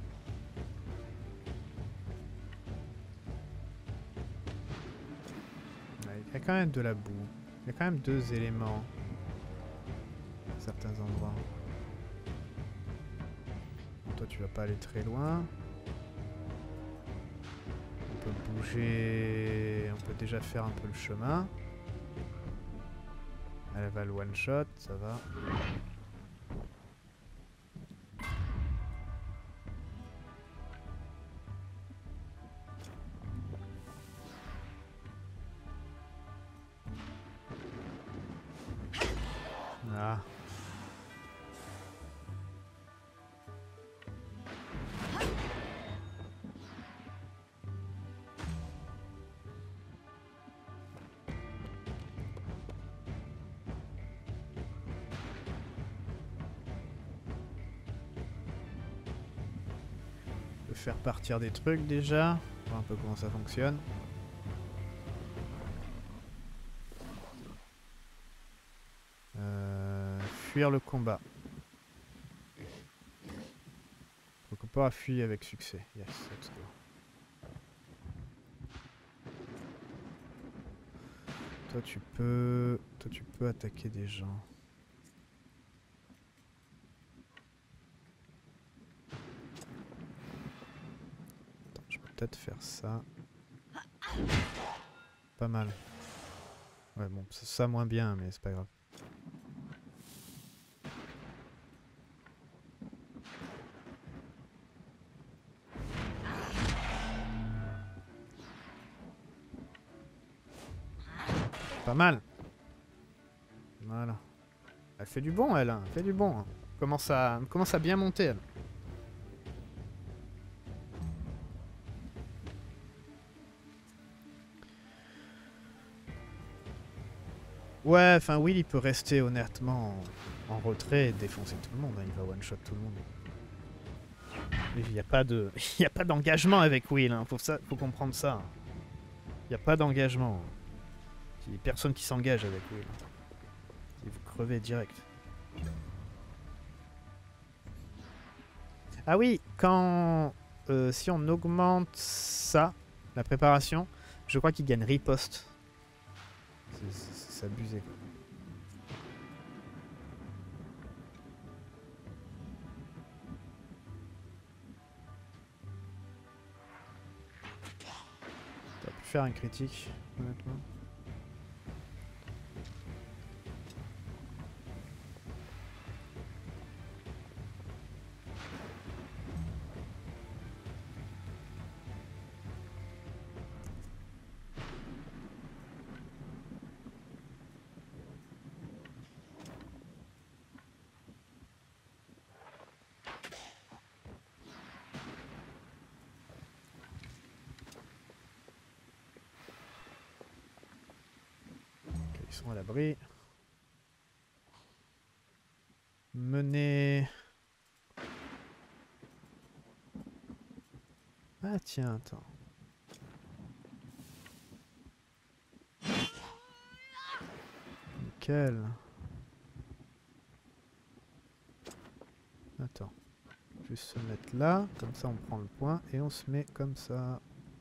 Il y a quand même de la boue. Il y a quand même 2 éléments. À certains endroits. Toi, tu vas pas aller très loin. On peut bouger... On peut déjà faire un peu le chemin. Elle va le one-shot, ça va. Ah. peut faire partir des trucs déjà. Voir un peu comment ça fonctionne. Fuir le combat. Le combat a fui avec succès. Yes, let's go. Toi tu peux attaquer des gens. Attends, je peux peut-être faire ça. Pas mal. Ouais bon, c'est ça moins bien, mais c'est pas grave. Pas mal. Voilà. Elle fait du bon, elle. Hein. Elle fait du bon. Hein. Commence à bien monter, elle. Ouais, enfin Will il peut rester honnêtement en retrait et défoncer tout le monde, hein. Il va one-shot tout le monde. Il n'y a pas de, il y a pas d'engagement avec Will, hein. Faut comprendre ça. Il n'y a pas d'engagement. Il y a personne qui s'engage avec Will. Il vous crevez direct. Ah oui, quand si on augmente ça, la préparation, je crois qu'il gagne riposte. C'est abusé quoi. T'as pu faire un critique, honnêtement. Ils sont à l'abri. Mener. Ah tiens, attends. Nickel. Attends. Juste se mettre là, comme ça on prend le point et on se met comme ça.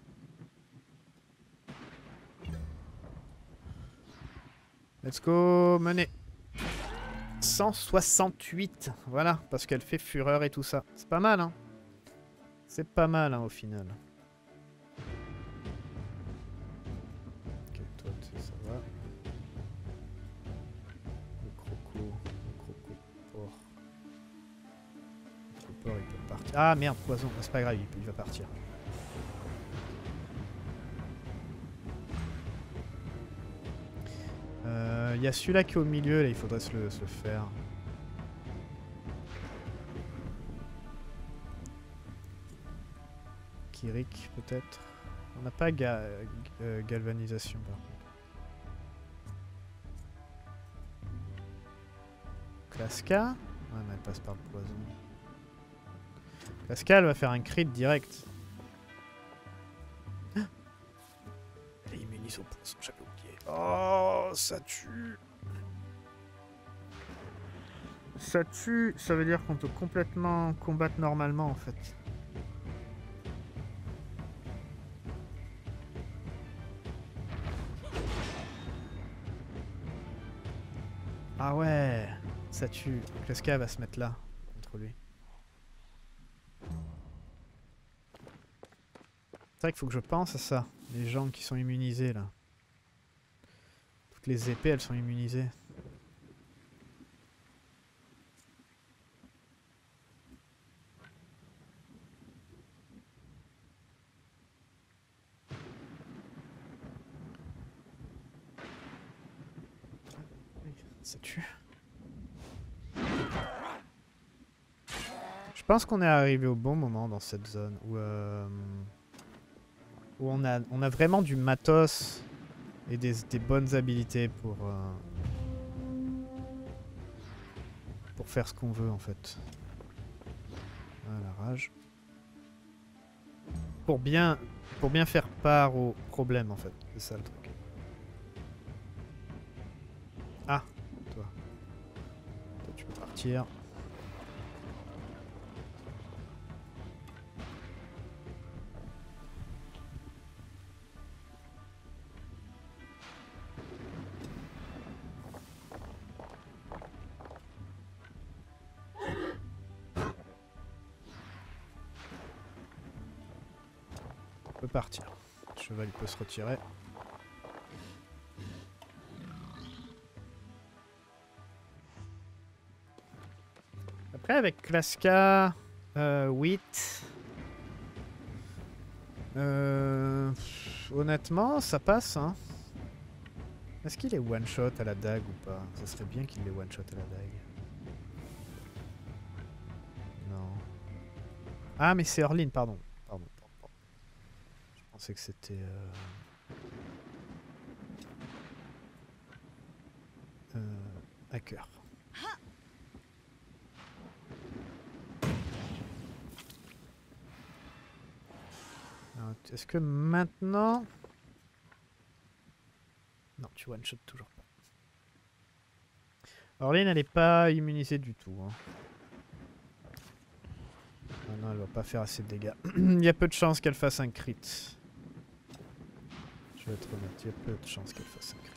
Let's go, mener. 168, voilà, parce qu'elle fait fureur et tout ça. C'est pas mal, hein. C'est pas mal, hein, au final. Ok, toi, ça va. Le croco porc. Le porc, il peut partir. Ah merde, poison, c'est pas grave, il va partir. Il y a celui-là qui est au milieu, là, il faudrait se le faire. Kirik, peut-être. On n'a pas galvanisation, par contre. Klaska. Ouais, mais elle passe par le poison. Klaska, elle va faire un crit direct. Ah, elle est immunisée au poison, j'avais oublié. Oh, ça tue. Ça tue, ça veut dire qu'on peut complètement combattre normalement en fait. Ah ouais, ça tue. Klaska va se mettre là, contre lui. C'est vrai qu'il faut que je pense à ça. Les gens qui sont immunisés là. Toutes les épées, elles sont immunisées. Ça tue. Je pense qu'on est arrivé au bon moment dans cette zone où on a vraiment du matos et des bonnes habilités pour faire ce qu'on veut en fait. Ah, la rage. pour bien faire part au problème en fait. C'est ça le truc. Ah, toi. Toi tu peux partir. On peut partir. Le cheval il peut se retirer. Après avec Klaska, 8. Honnêtement, ça passe, hein. Est-ce qu'il est one-shot à la dague ou pas? Ça serait bien qu'il est one-shot à la dague. Non. Ah, mais c'est Orlin, pardon. Pardon. Je pensais que c'était... hacker. Est-ce que maintenant... Non, tu one-shot toujours pas. Orlin, elle est pas immunisée du tout. Hein. Ah non, elle va pas faire assez de dégâts. Il y a peu de chances qu'elle fasse un crit. Je vais être honnête, il y a peu de chances qu'elle fasse un crit.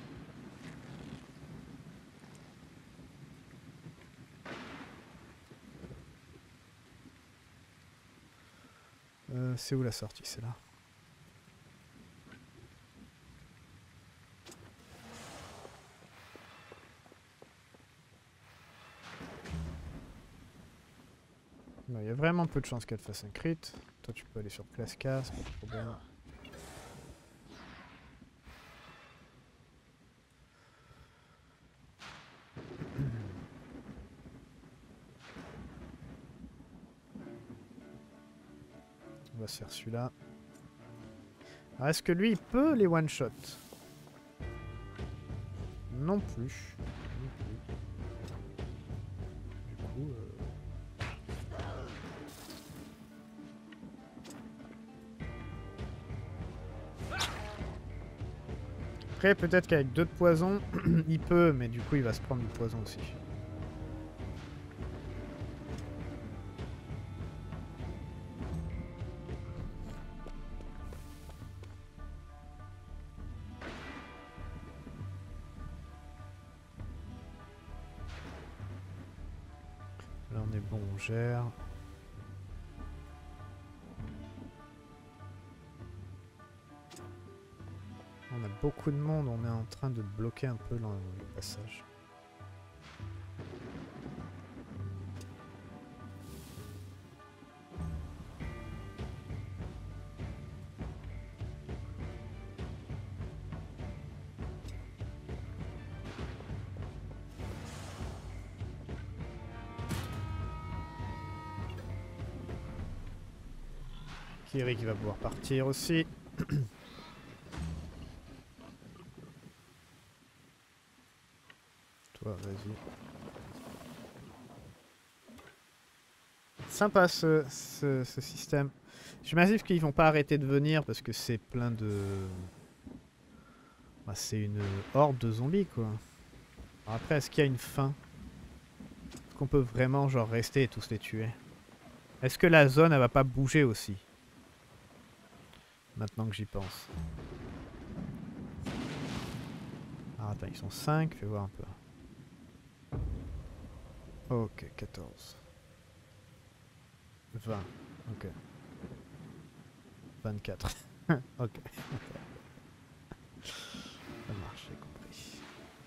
C'est où la sortie? C'est là. Il y a vraiment peu de chances qu'elle fasse un crit. Toi tu peux aller sur Klaska, c'est pas de problème. On va se faire celui-là. Est-ce que lui il peut les one-shot? Non plus. Du coup... Après, peut-être qu'avec 2 de poison, il peut, mais du coup, il va se prendre du poison aussi. Là, on est bon, on gère. On a beaucoup de monde, on est en train de bloquer un peu le passage. Kiri qui va pouvoir partir aussi. Toi, vas-y. Sympa ce système. J'imagine qu'ils vont pas arrêter de venir parce que c'est plein de... Bah, c'est une horde de zombies quoi. Alors après, est-ce qu'il y a une fin? Est-ce qu'on peut vraiment genre rester et tous les tuer? Est-ce que la zone elle va pas bouger aussi? Maintenant que j'y pense. Ah attends, ils sont 5, fais voir un peu. Ok, 14. 20, ok. 24. Ok. Ça marche, j'ai compris.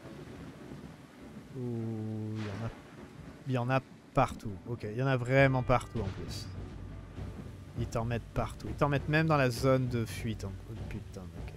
Ouh, il y en a partout. Ok, il y en a vraiment partout en plus. Ils t'en mettent partout. Ils t'en mettent même dans la zone de fuite. Oh, putain, ok.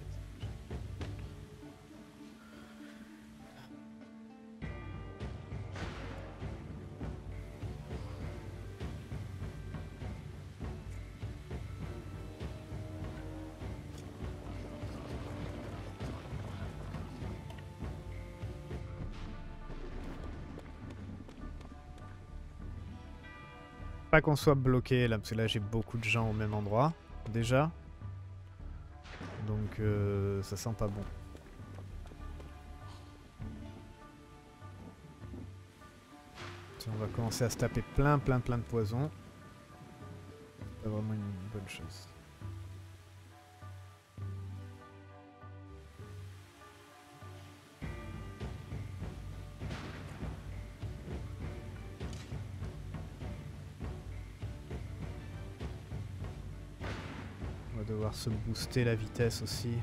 Pas qu'on soit bloqué là, parce que là j'ai beaucoup de gens au même endroit. déjà. Donc ça sent pas bon. On va commencer à se taper plein de poisons. C'est pas vraiment une bonne chose. On va devoir se booster la vitesse aussi.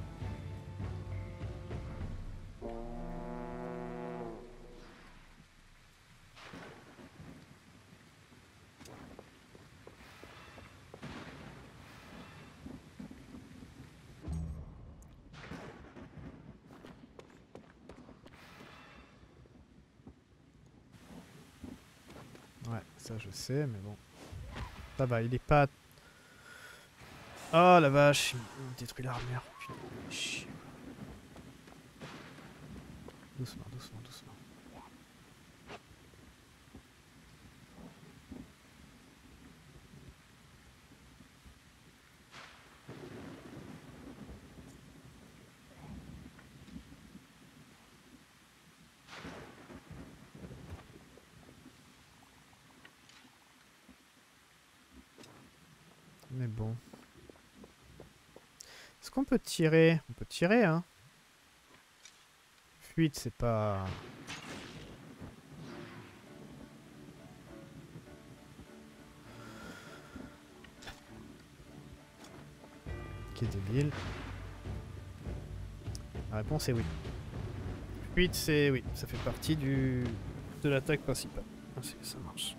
Ouais, ça je sais, mais bon. Ça va, il est pas... Oh la vache, il me détruit l'armure. Putain, chier. Doucement, doucement, doucement. Mais bon. Est-ce qu'on peut tirer? On peut tirer, hein. Fuite, c'est pas... Qui est débile. La réponse est oui. Fuite, c'est oui. Ça fait partie de l'attaque principale. Ah, ça marche.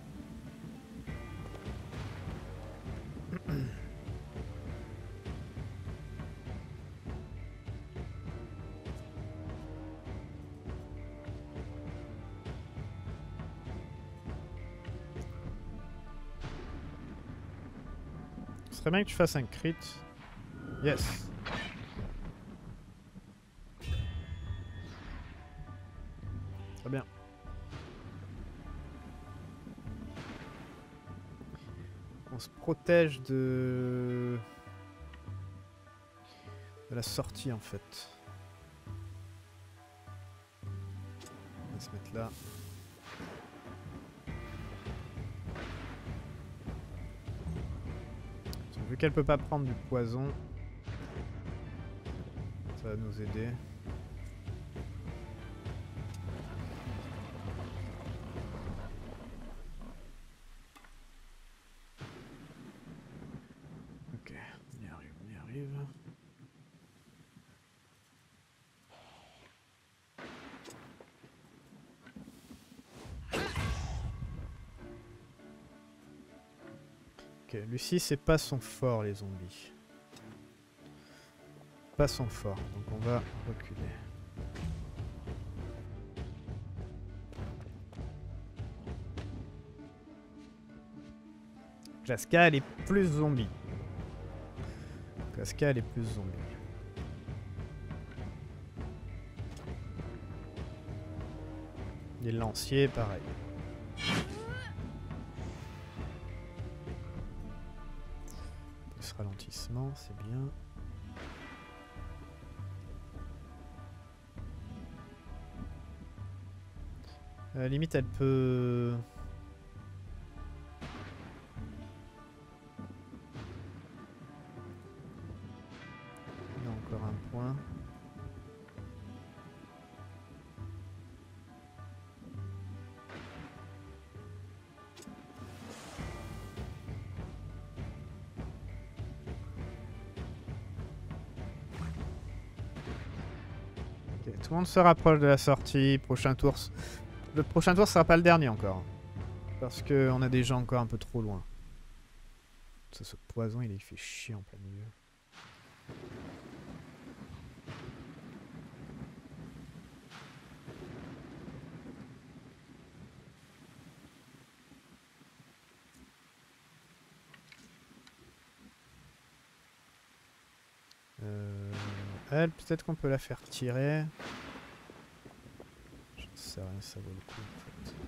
Ce serait bien que tu fasses un crit. Yes. Très bien. On se protège de la sortie en fait. On va se mettre là. Vu qu'elle peut pas prendre du poison, ça va nous aider. Ok, on y arrive, on y arrive. Ok, Lucie, c'est pas son fort, les zombies. Pas son fort, donc on va reculer. Klaska, elle est plus zombie. Klaska, elle est plus zombie. Les lanciers, pareil. Plus ralentissement, c'est bien. Limite, elle peut... Il y a encore un point. Okay, tout le monde se rapproche de la sortie. Prochain tour... Le prochain tour sera pas le dernier encore. Parce qu'on a déjà encore un peu trop loin. Ça, ce poison, il fait chier en plein milieu. Elle, peut-être qu'on peut la faire tirer. J'en sais rien, ça vaut le coup en fait.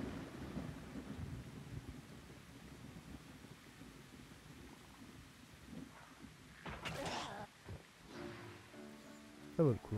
Ça vaut le coup.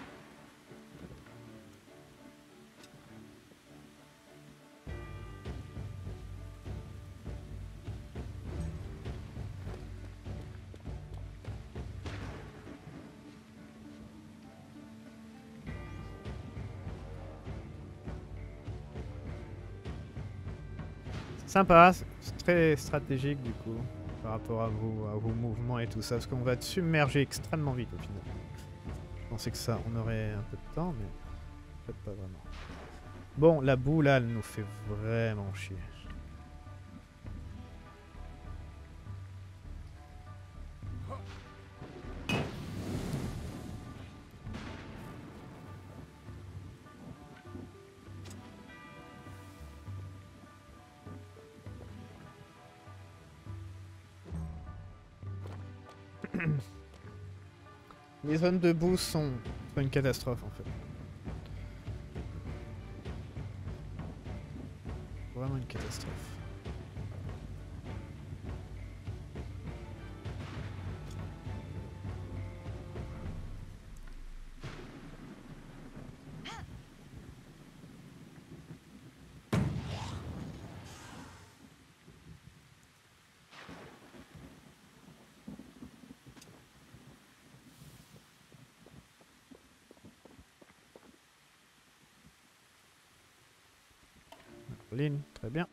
Sympa, c'est très stratégique du coup par rapport à vos mouvements et tout ça, parce qu'on va être submergé extrêmement vite au final. Je pensais que ça, on aurait un peu de temps, mais peut-être pas vraiment. Bon, la boue là, elle nous fait vraiment chier. Les zones de boue sont une catastrophe en fait. Vraiment une catastrophe. Ligne, très bien.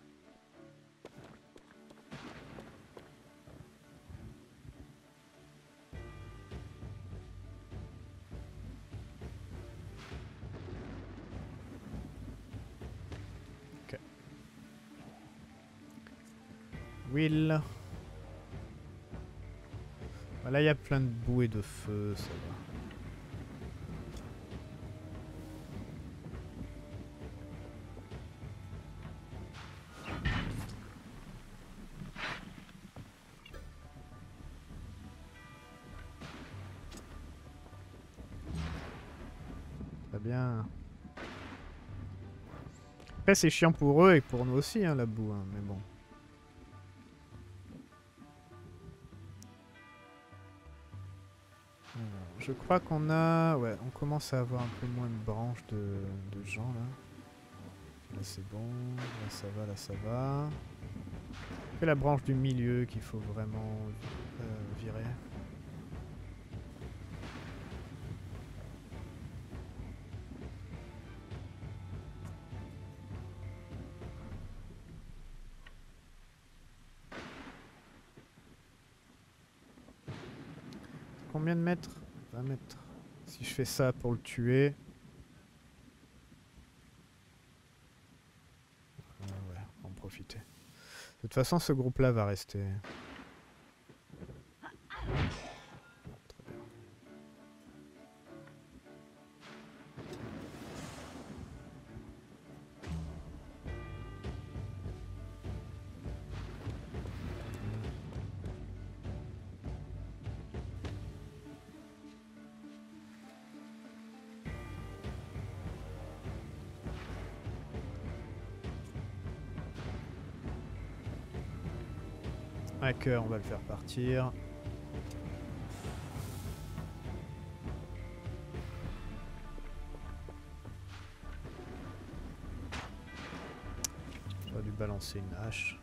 Ok. Will. Là, il y a plein de boue et de feu, ça va. Très bien. Après, c'est chiant pour eux et pour nous aussi, hein, la boue, hein, mais bon. Je crois qu'on a... Ouais, on commence à avoir un peu moins de branches de gens, là. Là, c'est bon. Là, ça va, là, ça va. C'est la branche du milieu qu'il faut vraiment virer. Combien de mètres? 20 mètres. Si je fais ça pour le tuer... ouais, on va en profiter. De toute façon, ce groupe-là va rester. Hacker, on va le faire partir. J'aurais dû balancer une hache.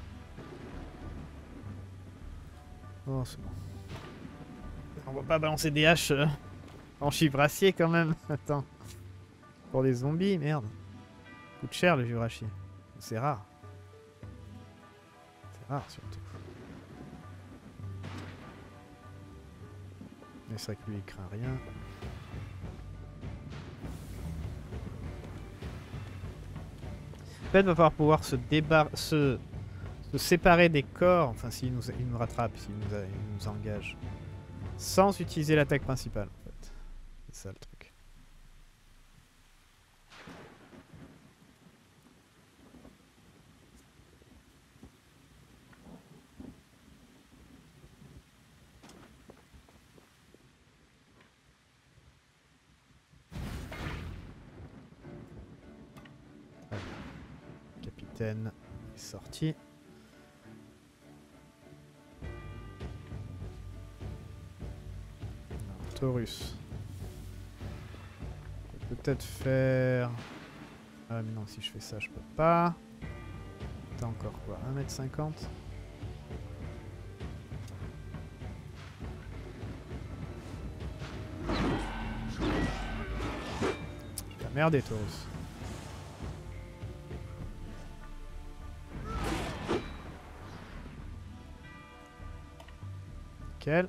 Oh, c'est bon. On va pas balancer des haches en Jurassier quand même. Attends. Pour des zombies, merde. Coûte cher le Jurassier. C'est rare. C'est rare surtout. Mais c'est vrai que lui il craint rien. En fait, il va falloir pouvoir se séparer des corps, enfin s'il nous rattrape, s'il nous engage, sans utiliser l'attaque principale en fait. C'est ça le truc. Capitaine est sorti. Alors, Taurus. peut-être faire... Ah mais non, si je fais ça, je peux pas. T'as encore quoi, 1,50 m? T'as merdé, Taurus. Nickel.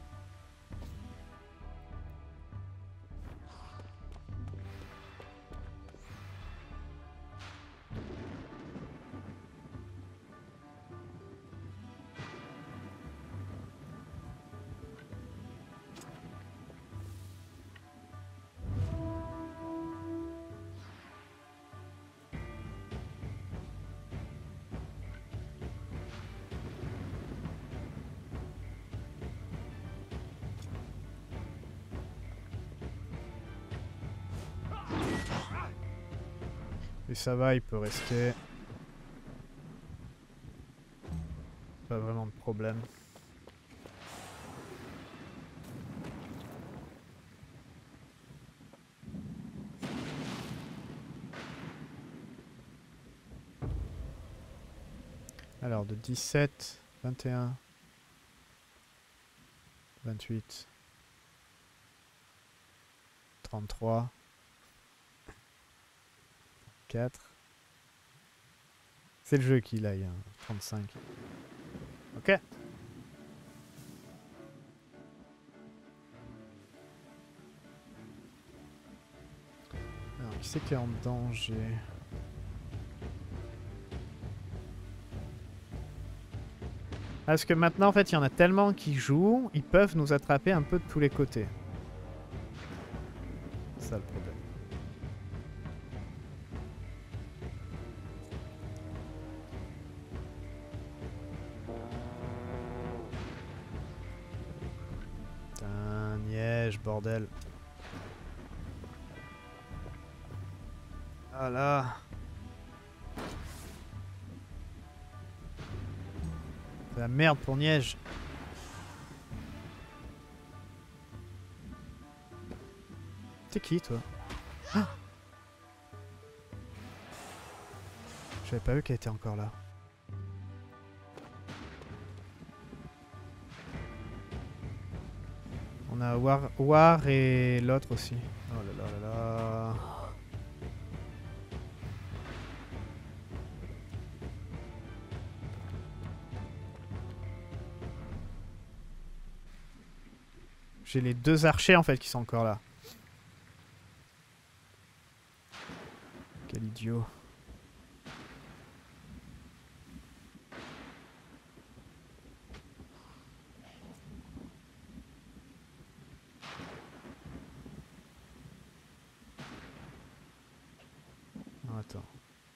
Et ça va, il peut rester. Pas vraiment de problème. Alors de 17, 21, 28, 33, 4. C'est le jeu qui aille, hein, 35. Ok. Alors qui c'est qui est en danger? Parce que maintenant, en fait, il y en a tellement qui jouent, ils peuvent nous attraper un peu de tous les côtés. C'est ça le problème. Putain, Niège, bordel. Ah là. C'est la merde pour Niège. T'es qui, toi? Ah, j'avais pas vu qu'elle était encore là. On a War et l'autre aussi. Oh là là là là. J'ai les deux archers en fait qui sont encore là. Quel idiot. Oh, attends.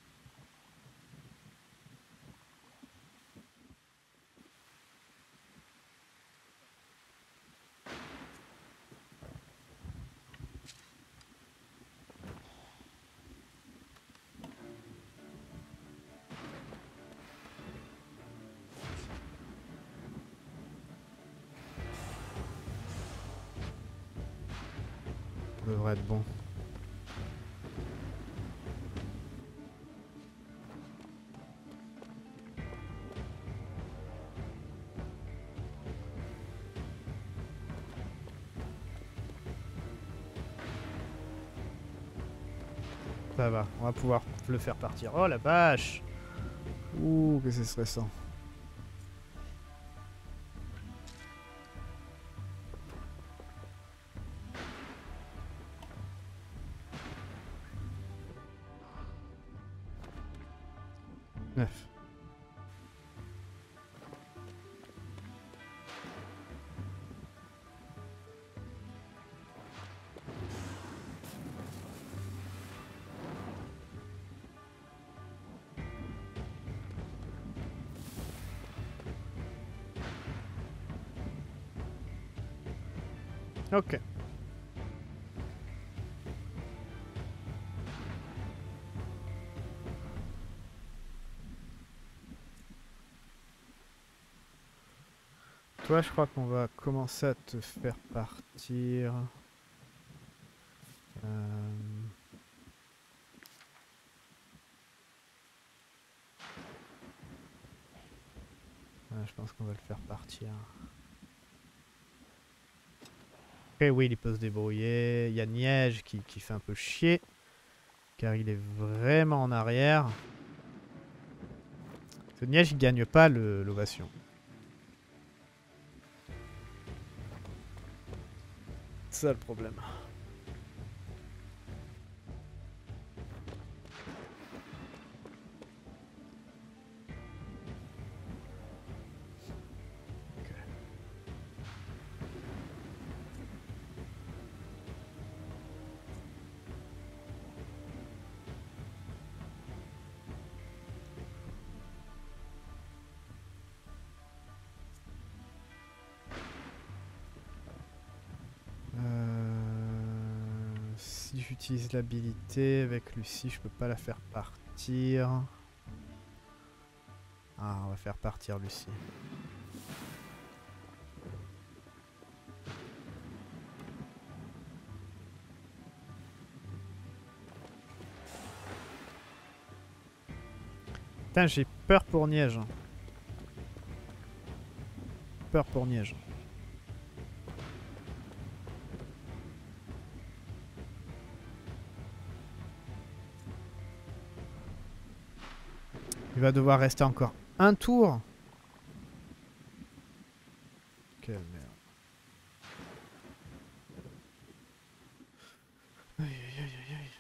Ça devrait être bon. Ça va, on va pouvoir le faire partir. Oh la vache! Ouh, que c'est stressant. Neuf. Ok. Toi, je crois qu'on va commencer à te faire partir. Je pense qu'on va le faire partir. Après, oui, il peut se débrouiller. Il y a Niège qui fait un peu chier. Car il est vraiment en arrière. Ce Niège, il gagne pas l'ovation. C'est ça le problème. Si j'utilise l'habilité avec Lucie, je peux pas la faire partir. Ah, on va faire partir Lucie. Putain, j'ai peur pour Niège. Peur pour Niège. Il va devoir rester encore un tour. Quelle merde. Aïe aïe aïe aïe.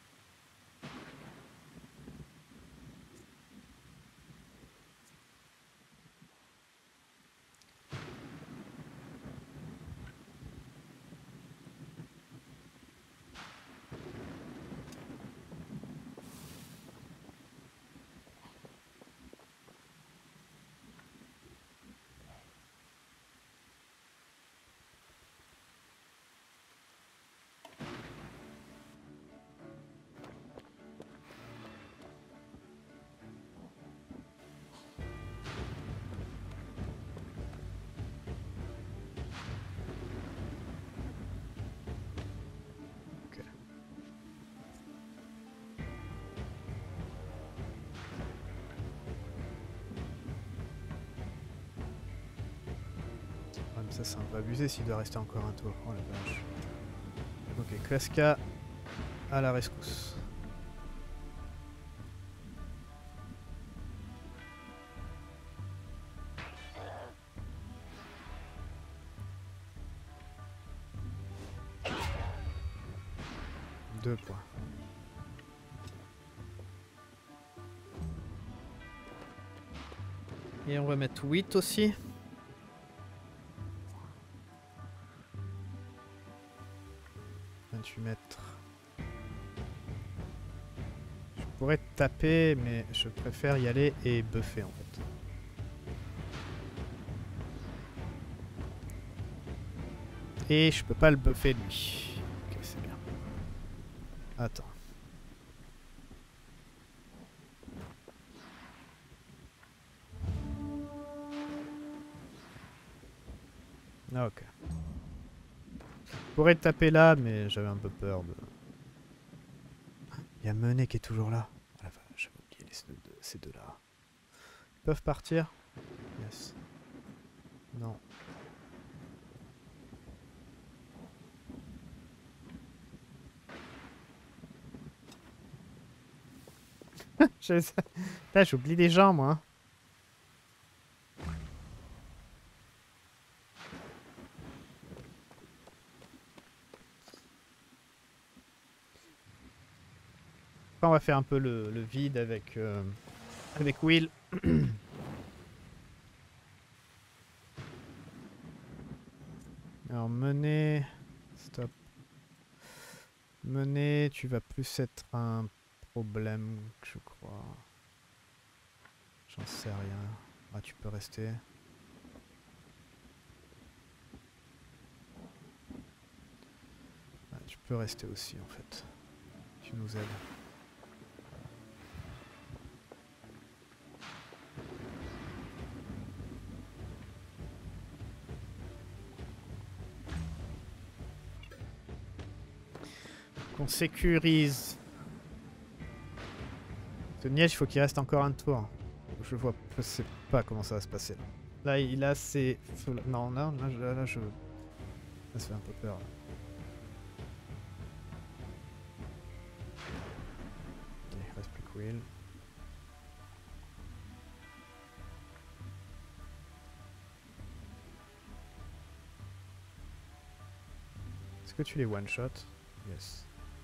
Ça, c'est un peu abusé s'il doit rester encore un tour. Oh la vache. Ok, Klaska à la rescousse. Deux points. Et on va mettre 8 aussi. Mètres. Je pourrais taper, mais je préfère y aller et buffer en fait. Et je peux pas le buffer lui. Ok, c'est bien. Attends. Ah, ok. Je pourrais taper là, mais j'avais un peu peur de... Il y a Menet qui est toujours là. Ah la vache, j'avais oublié ces deux-là. Ils peuvent partir? Yes. Non. J'oublie des gens, moi. On va faire un peu le vide avec Will. Alors Menet, stop. Menet, tu vas plus être un problème, je crois. J'en sais rien. Ah, tu peux rester. Ah, tu peux rester aussi en fait. Tu nous aides. On sécurise. Ce Niège, il faut qu'il reste encore un tour. Je sais pas comment ça va se passer là. Là, il a ses... Non, non, là, je... Ça fait un peu peur. Là. Ok, il reste plus que Will. Est-ce que tu les one-shot? Yes.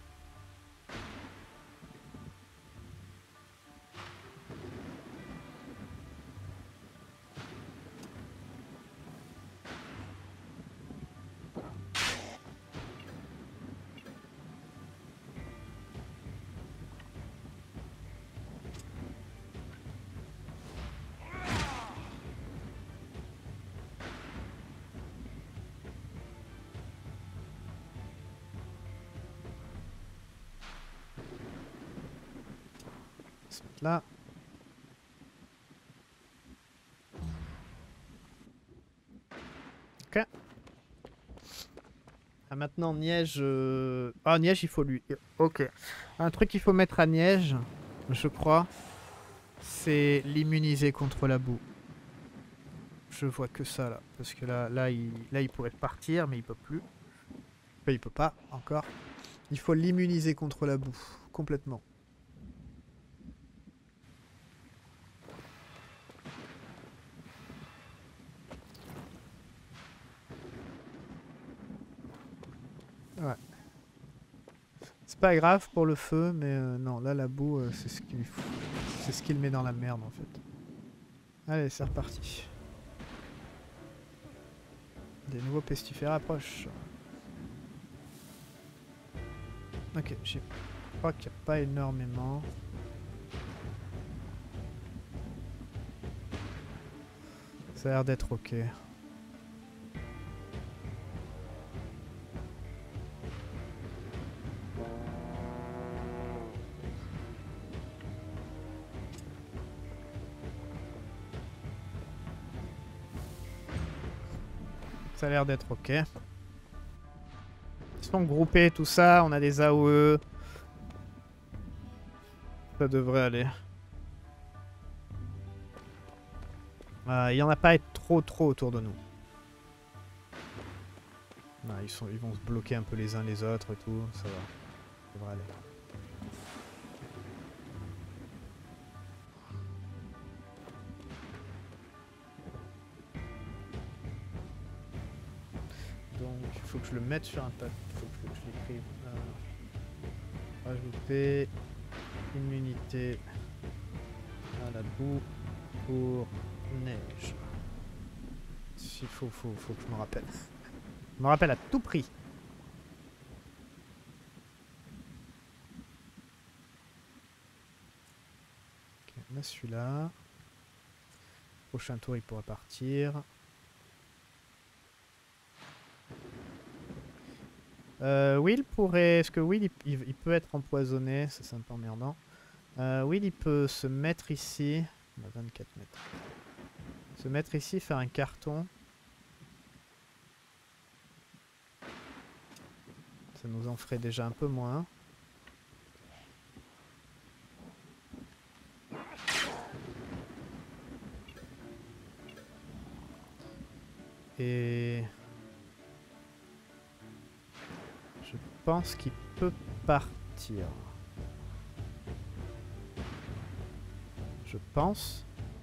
Là. Ok. Ah, maintenant, Niège... Ah, Niège, il faut lui... Ok. Un truc qu'il faut mettre à Niège, je crois, c'est l'immuniser contre la boue. Je vois que ça, là. Parce que là, il pourrait partir, mais il peut plus. Enfin, il peut pas, encore. Il faut l'immuniser contre la boue. Complètement. Ouais. C'est pas grave pour le feu, mais non, là, la boue, c'est ce qu'il faut. C'est ce qui le met dans la merde, en fait. Allez, c'est reparti. Des nouveaux pestiférés approchent. Ok, je crois qu'il n'y a pas énormément. Ça a l'air d'être ok. Ça a l'air d'être ok. Ils sont groupés, tout ça. On a des AOE. Ça devrait aller. Il n'y en a pas trop autour de nous. Ils vont se bloquer un peu les uns les autres et tout. Ça va. Ça devrait aller. Donc, il faut que je le mette sur un tas. Il faut que je l'écrive. Rajouter immunité à la boue pour neige. Il faut que je me rappelle. Je me rappelle à tout prix. Ok, on a celui-là. Prochain tour, il pourra partir. Will pourrait... Est-ce que Will, il peut être empoisonné? Ça, c'est un peu emmerdant. Will, il peut se mettre ici. On a 24 mètres. Se mettre ici, faire un carton. Ça nous en ferait déjà un peu moins. Et... je pense qu'il peut partir. Je pense.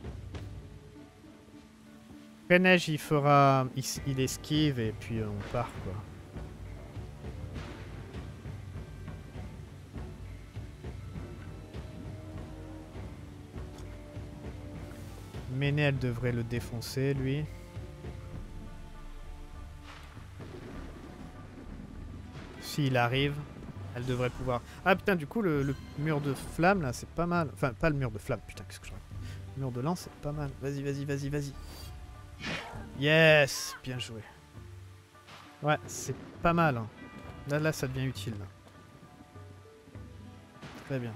Neige, il fera... Il esquive et puis on part, quoi. Méné, elle devrait le défoncer, lui. S'il arrive, elle devrait pouvoir... Ah putain, du coup, le mur de flamme, là, c'est pas mal. Enfin, pas le mur de flamme, putain, qu'est-ce que je raconte. Le mur de lance, c'est pas mal. Vas-y, vas-y, vas-y, vas-y. Yes, bien joué. Ouais, c'est pas mal. Hein. Là, ça devient utile. Là. Très bien.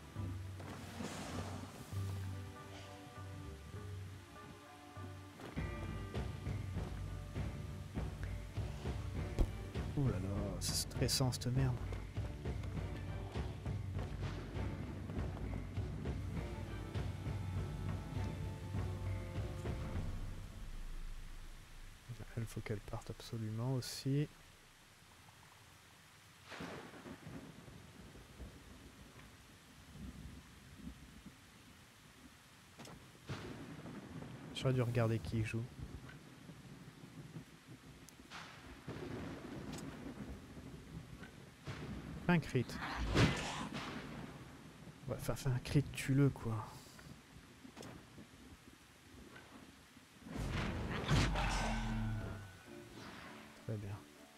Ouh là là, c'est stressant cette merde. faut qu'elle parte absolument aussi. J'aurais dû regarder qui joue. Fais un crit. Ouais, fais un crit, tue-le quoi. Très bien.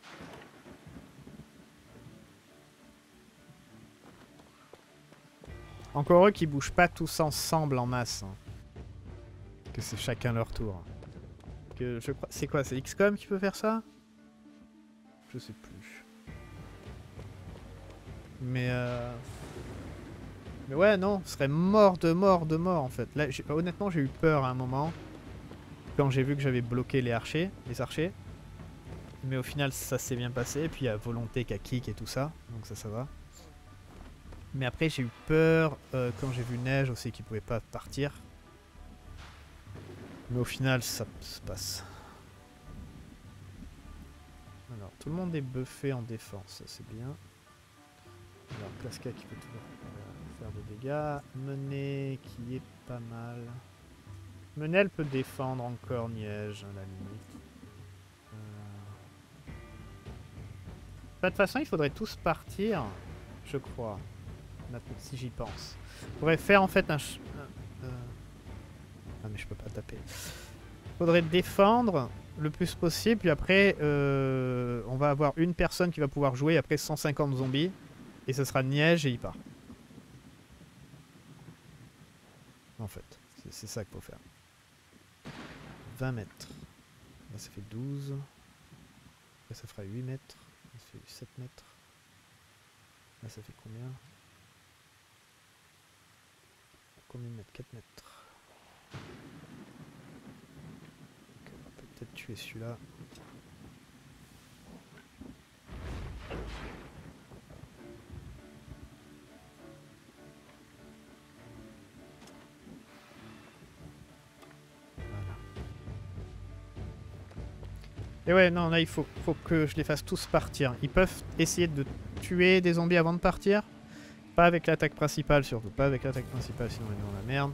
Encore eux qui bougent pas tous ensemble en masse. Hein. Que c'est chacun leur tour. Que je crois. C'est quoi? C'est XCOM qui peut faire ça? Je sais plus. Mais ouais, non, ce serait mort de mort en fait. Là, honnêtement, j'ai eu peur à un moment. Quand j'ai vu que j'avais bloqué les archers. Mais au final, ça s'est bien passé. Et puis il y a volonté qu'à kick et tout ça. Donc ça va. Mais après, j'ai eu peur quand j'ai vu Neige aussi qui pouvait pas partir. Mais au final, ça se passe. Alors, tout le monde est buffé en défense, ça c'est bien. Alors, Klaska qui peut toujours faire des dégâts. Mené qui est pas mal. Mené, elle peut défendre encore Niège, à la limite. De toute façon, il faudrait tous partir, je crois. Si j'y pense. Il faudrait faire en fait un... Ah mais je peux pas taper. Il faudrait défendre le plus possible, puis après on va avoir une personne qui va pouvoir jouer, après 150 zombies, et ce sera Niège et il part. En fait, c'est ça qu'il faut faire. 20 mètres. Là ça fait 12. Là ça fera 8 mètres. Là ça fait 7 mètres. Là ça fait combien? Combien de mètres? 4 mètres. Okay, on peut peut-être tuer celui-là. Voilà. Et ouais, non, là il faut que je les fasse tous partir. Ils peuvent essayer de tuer des zombies avant de partir. Pas avec l'attaque principale, surtout. Pas avec l'attaque principale, sinon on est dans la merde.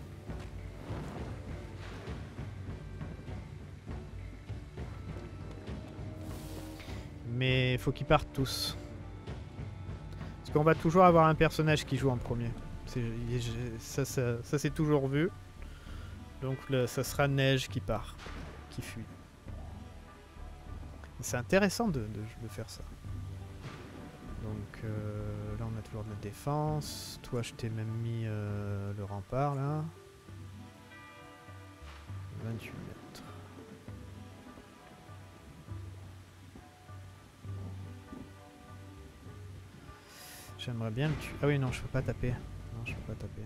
Mais il faut qu'ils partent tous. Parce qu'on va toujours avoir un personnage qui joue en premier. Ça c'est toujours vu. Donc ça sera Neige qui part. Qui fuit. C'est intéressant de faire ça. Donc là on a toujours de la défense. Toi je t'ai même mis le rempart là. 28 mètres. J'aimerais bien le tuer. Ah oui non je peux pas taper. Non je peux pas taper.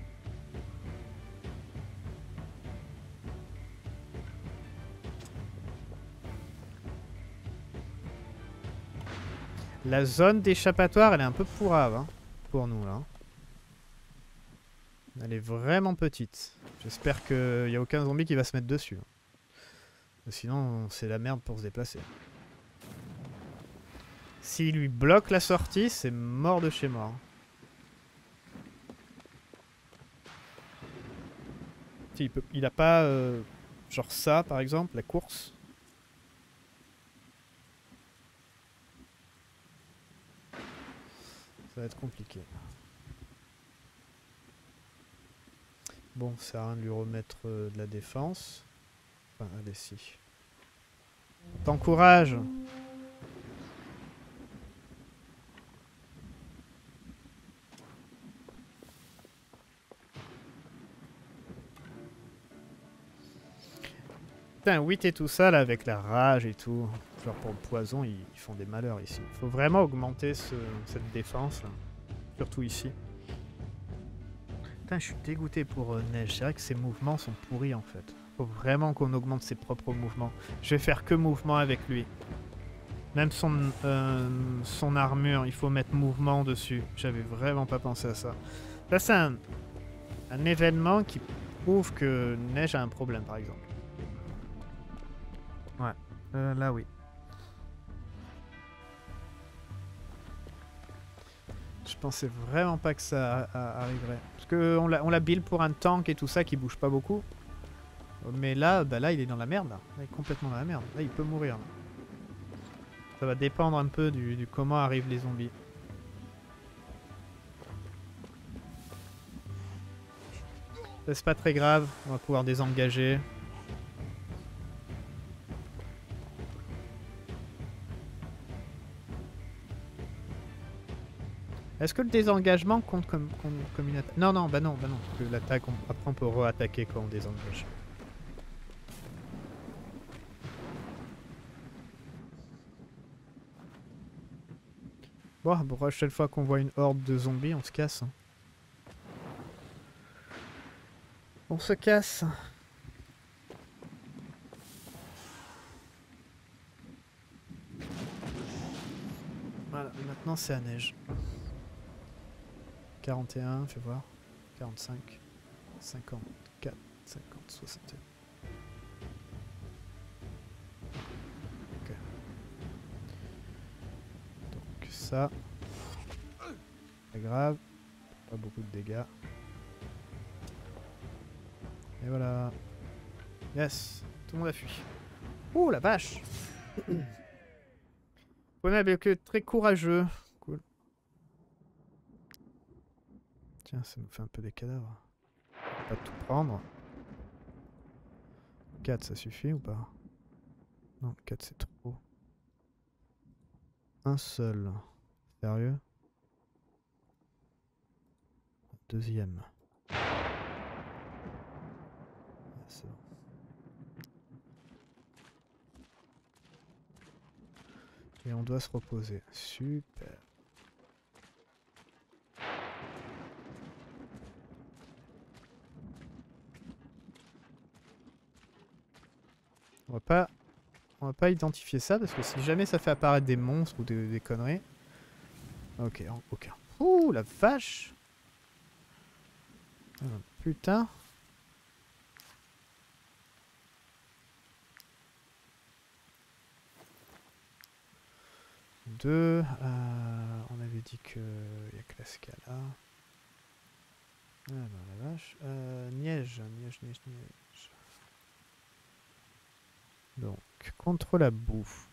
La zone d'échappatoire, elle est un peu pourrave hein, pour nous là. Elle est vraiment petite. J'espère qu'il n'y a aucun zombie qui va se mettre dessus. Sinon, c'est la merde pour se déplacer. S'il lui bloque la sortie, c'est mort de chez mort. Il a pas genre ça par exemple, la course. Ça va être compliqué. Bon, ça sert à rien de lui remettre de la défense. Enfin, allez, si. T'encourage. Putain, 8 et tout ça, là, avec la rage et tout. Genre pour le poison, ils font des malheurs ici. Il faut vraiment augmenter cette défense, là. Surtout ici. Putain, je suis dégoûté pour Neige. C'est vrai que ses mouvements sont pourris, en fait. Faut vraiment qu'on augmente ses propres mouvements. Je vais faire que mouvement avec lui. Même son armure, il faut mettre mouvement dessus. J'avais vraiment pas pensé à ça. Là, c'est un événement qui prouve que Neige a un problème, par exemple. Ouais. Là, oui. Je pensais vraiment pas que ça arriverait. Parce que on l'a build pour un tank et tout ça qui bouge pas beaucoup. Mais là, bah là, il est dans la merde. Là, il est complètement dans la merde. Là, il peut mourir. Là. Ça va dépendre un peu du comment arrivent les zombies. C'est pas très grave. On va pouvoir désengager. Est-ce que le désengagement compte comme une attaque? Non, non, bah non, bah non. Parce que l'attaque, après on peut re-attaquer quand on désengage. Bon, pour la prochaine fois qu'on voit une horde de zombies, on se casse. On se casse. Voilà, maintenant c'est à neige. 41, fais voir. 45, 54, 50, 61. Ok. Donc ça. Pas grave. Pas beaucoup de dégâts. Et voilà. Yes. Tout le monde a fui. Ouh la vache. On a que très courageux. Cool. Tiens, ça nous fait un peu des cadavres. On va pas tout prendre. 4 ça suffit ou pas? Non, 4 c'est trop. Un seul. Sérieux? Deuxième. Ah, c'est bon. Et on doit se reposer. Super. On va pas identifier ça parce que si jamais ça fait apparaître des monstres ou des conneries. Ok, aucun. Ouh la vache! Ah, putain! Deux. On avait dit que il y a que la Scala. Ah ben la vache. Neige. Donc, contre la bouffe.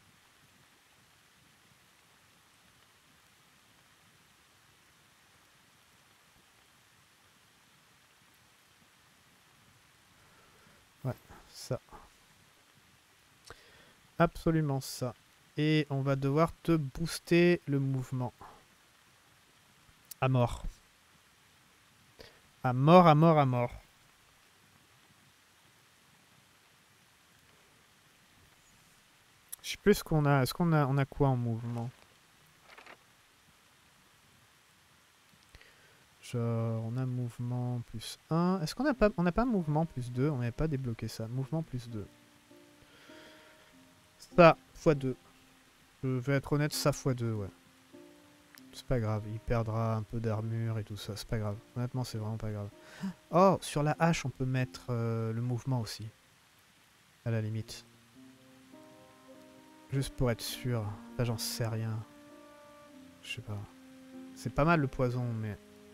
Ouais, ça. Absolument ça. Et on va devoir te booster le mouvement. À mort. À mort, à mort, à mort. Je sais plus ce qu'on a. Est-ce qu'on a, on a quoi en mouvement? Genre, on a mouvement plus 1. Est-ce qu'on n'a pas, on n'a pas mouvement plus 2? On n'avait pas débloqué ça. Mouvement plus 2. Ça, x2. Je vais être honnête, ça x2, ouais. C'est pas grave, il perdra un peu d'armure et tout ça, c'est pas grave. Honnêtement, c'est vraiment pas grave. Oh, sur la hache, on peut mettre le mouvement aussi. À la limite. Juste pour être sûr. Là, j'en sais rien. Je sais pas. C'est pas mal le poison, mais...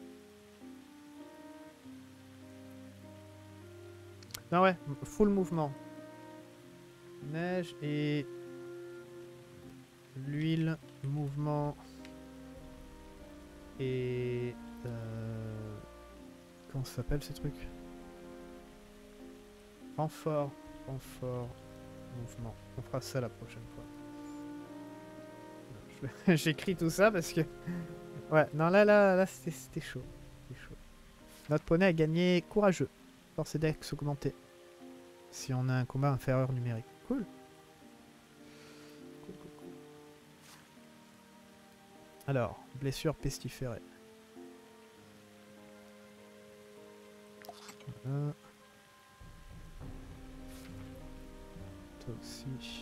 Non, ouais, full mouvement. Neige et... L'huile, mouvement... Et... Comment ça s'appelle ces trucs? Renfort, mouvement. On fera ça la prochaine fois. J'écris tout ça parce que... Ouais, non là c'était chaud. Notre poney a gagné courageux. Force et dex augmenté. Si on a un combat inférieur numérique. Cool. Alors, blessure pestiférée. Voilà. Toi aussi.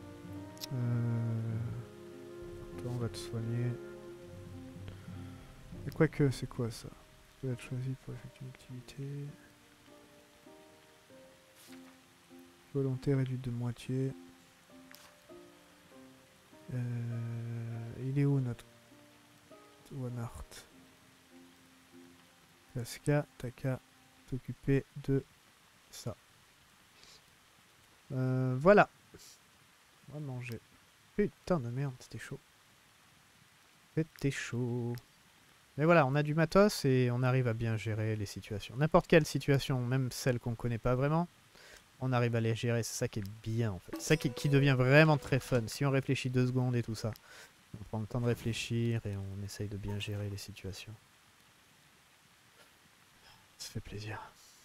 Toi, on va te soigner. Quoique, c'est quoi ça? Peut être choisi pour effectuer une activité. Volonté réduite de moitié. Il est où notre One Art? Casca, t'as qu'à t'occuper de ça. Voilà. On va manger. Putain de merde, c'était chaud. C'était chaud. Mais voilà, on a du matos et on arrive à bien gérer les situations. N'importe quelle situation, même celle qu'on connaît pas vraiment, on arrive à les gérer. C'est ça qui est bien en fait. C'est ça qui devient vraiment très fun. Si on réfléchit 2 secondes et tout ça, on prend le temps de réfléchir et on essaye de bien gérer les situations. Ça fait plaisir.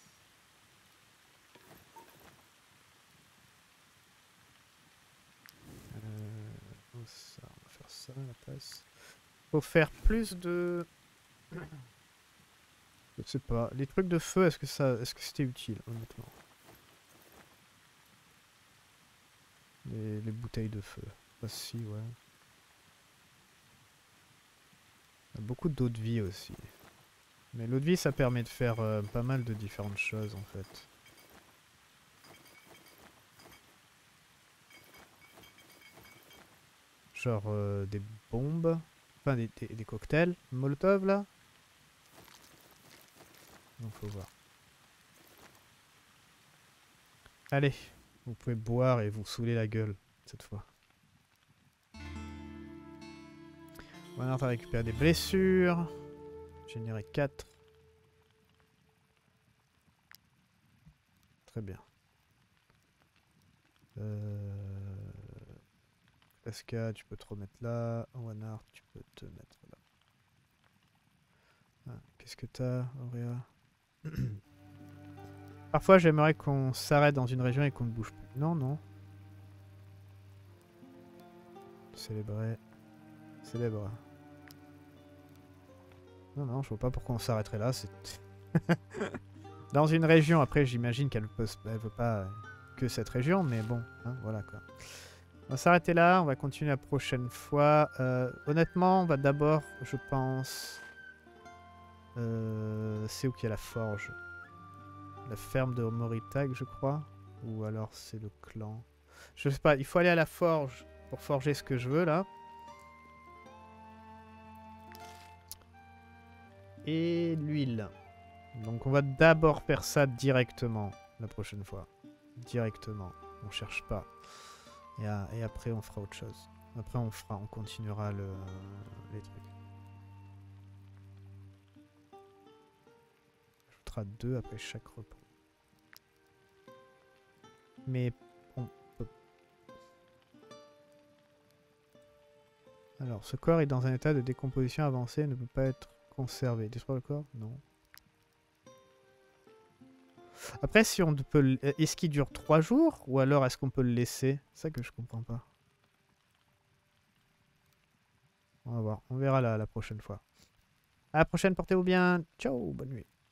Ça, on va faire ça à la place. Faut faire plus de... Je sais pas. Les trucs de feu, est-ce que c'était utile, honnêtement? Les bouteilles de feu. Ah si, ouais. Il y a beaucoup d'eau de vie aussi. Mais l'eau de vie, ça permet de faire pas mal de différentes choses, en fait. Genre des bombes. Enfin, des cocktails. Molotov, là. Donc, faut voir. Allez. Vous pouvez boire et vous saouler la gueule, cette fois. On va récupérer des blessures. Générer 4. Très bien. Casca, tu peux te remettre là. One Art, tu peux te mettre là. Ah, qu'est-ce que t'as, Auréa? Parfois, j'aimerais qu'on s'arrête dans une région et qu'on ne bouge plus. Non, non. Célébrer. Célèbre. Non, non, je vois pas pourquoi on s'arrêterait là. C'est dans une région. Après, j'imagine qu'elle veut pas que cette région, mais bon, hein, voilà quoi. On va s'arrêter là. On va continuer la prochaine fois. Honnêtement, on va d'abord, je pense. C'est où qu'il y a la forge? La ferme de Moritag, je crois. Ou alors c'est le clan. Je sais pas, il faut aller à la forge pour forger ce que je veux là. Et l'huile. Donc on va d'abord faire ça directement la prochaine fois. Directement. On cherche pas. Et après on fera autre chose. Après on continuera les trucs. On ajoutera 2 après chaque repos. Mais on peut... Alors, ce corps est dans un état de décomposition avancée et ne peut pas être conservé. Détruire le corps? Non. Après, si on peut... Est-ce qu'il dure 3 jours? Ou alors est-ce qu'on peut le laisser? C'est ça que je comprends pas. On va voir. On verra la prochaine fois. À la prochaine, portez-vous bien. Ciao, bonne nuit.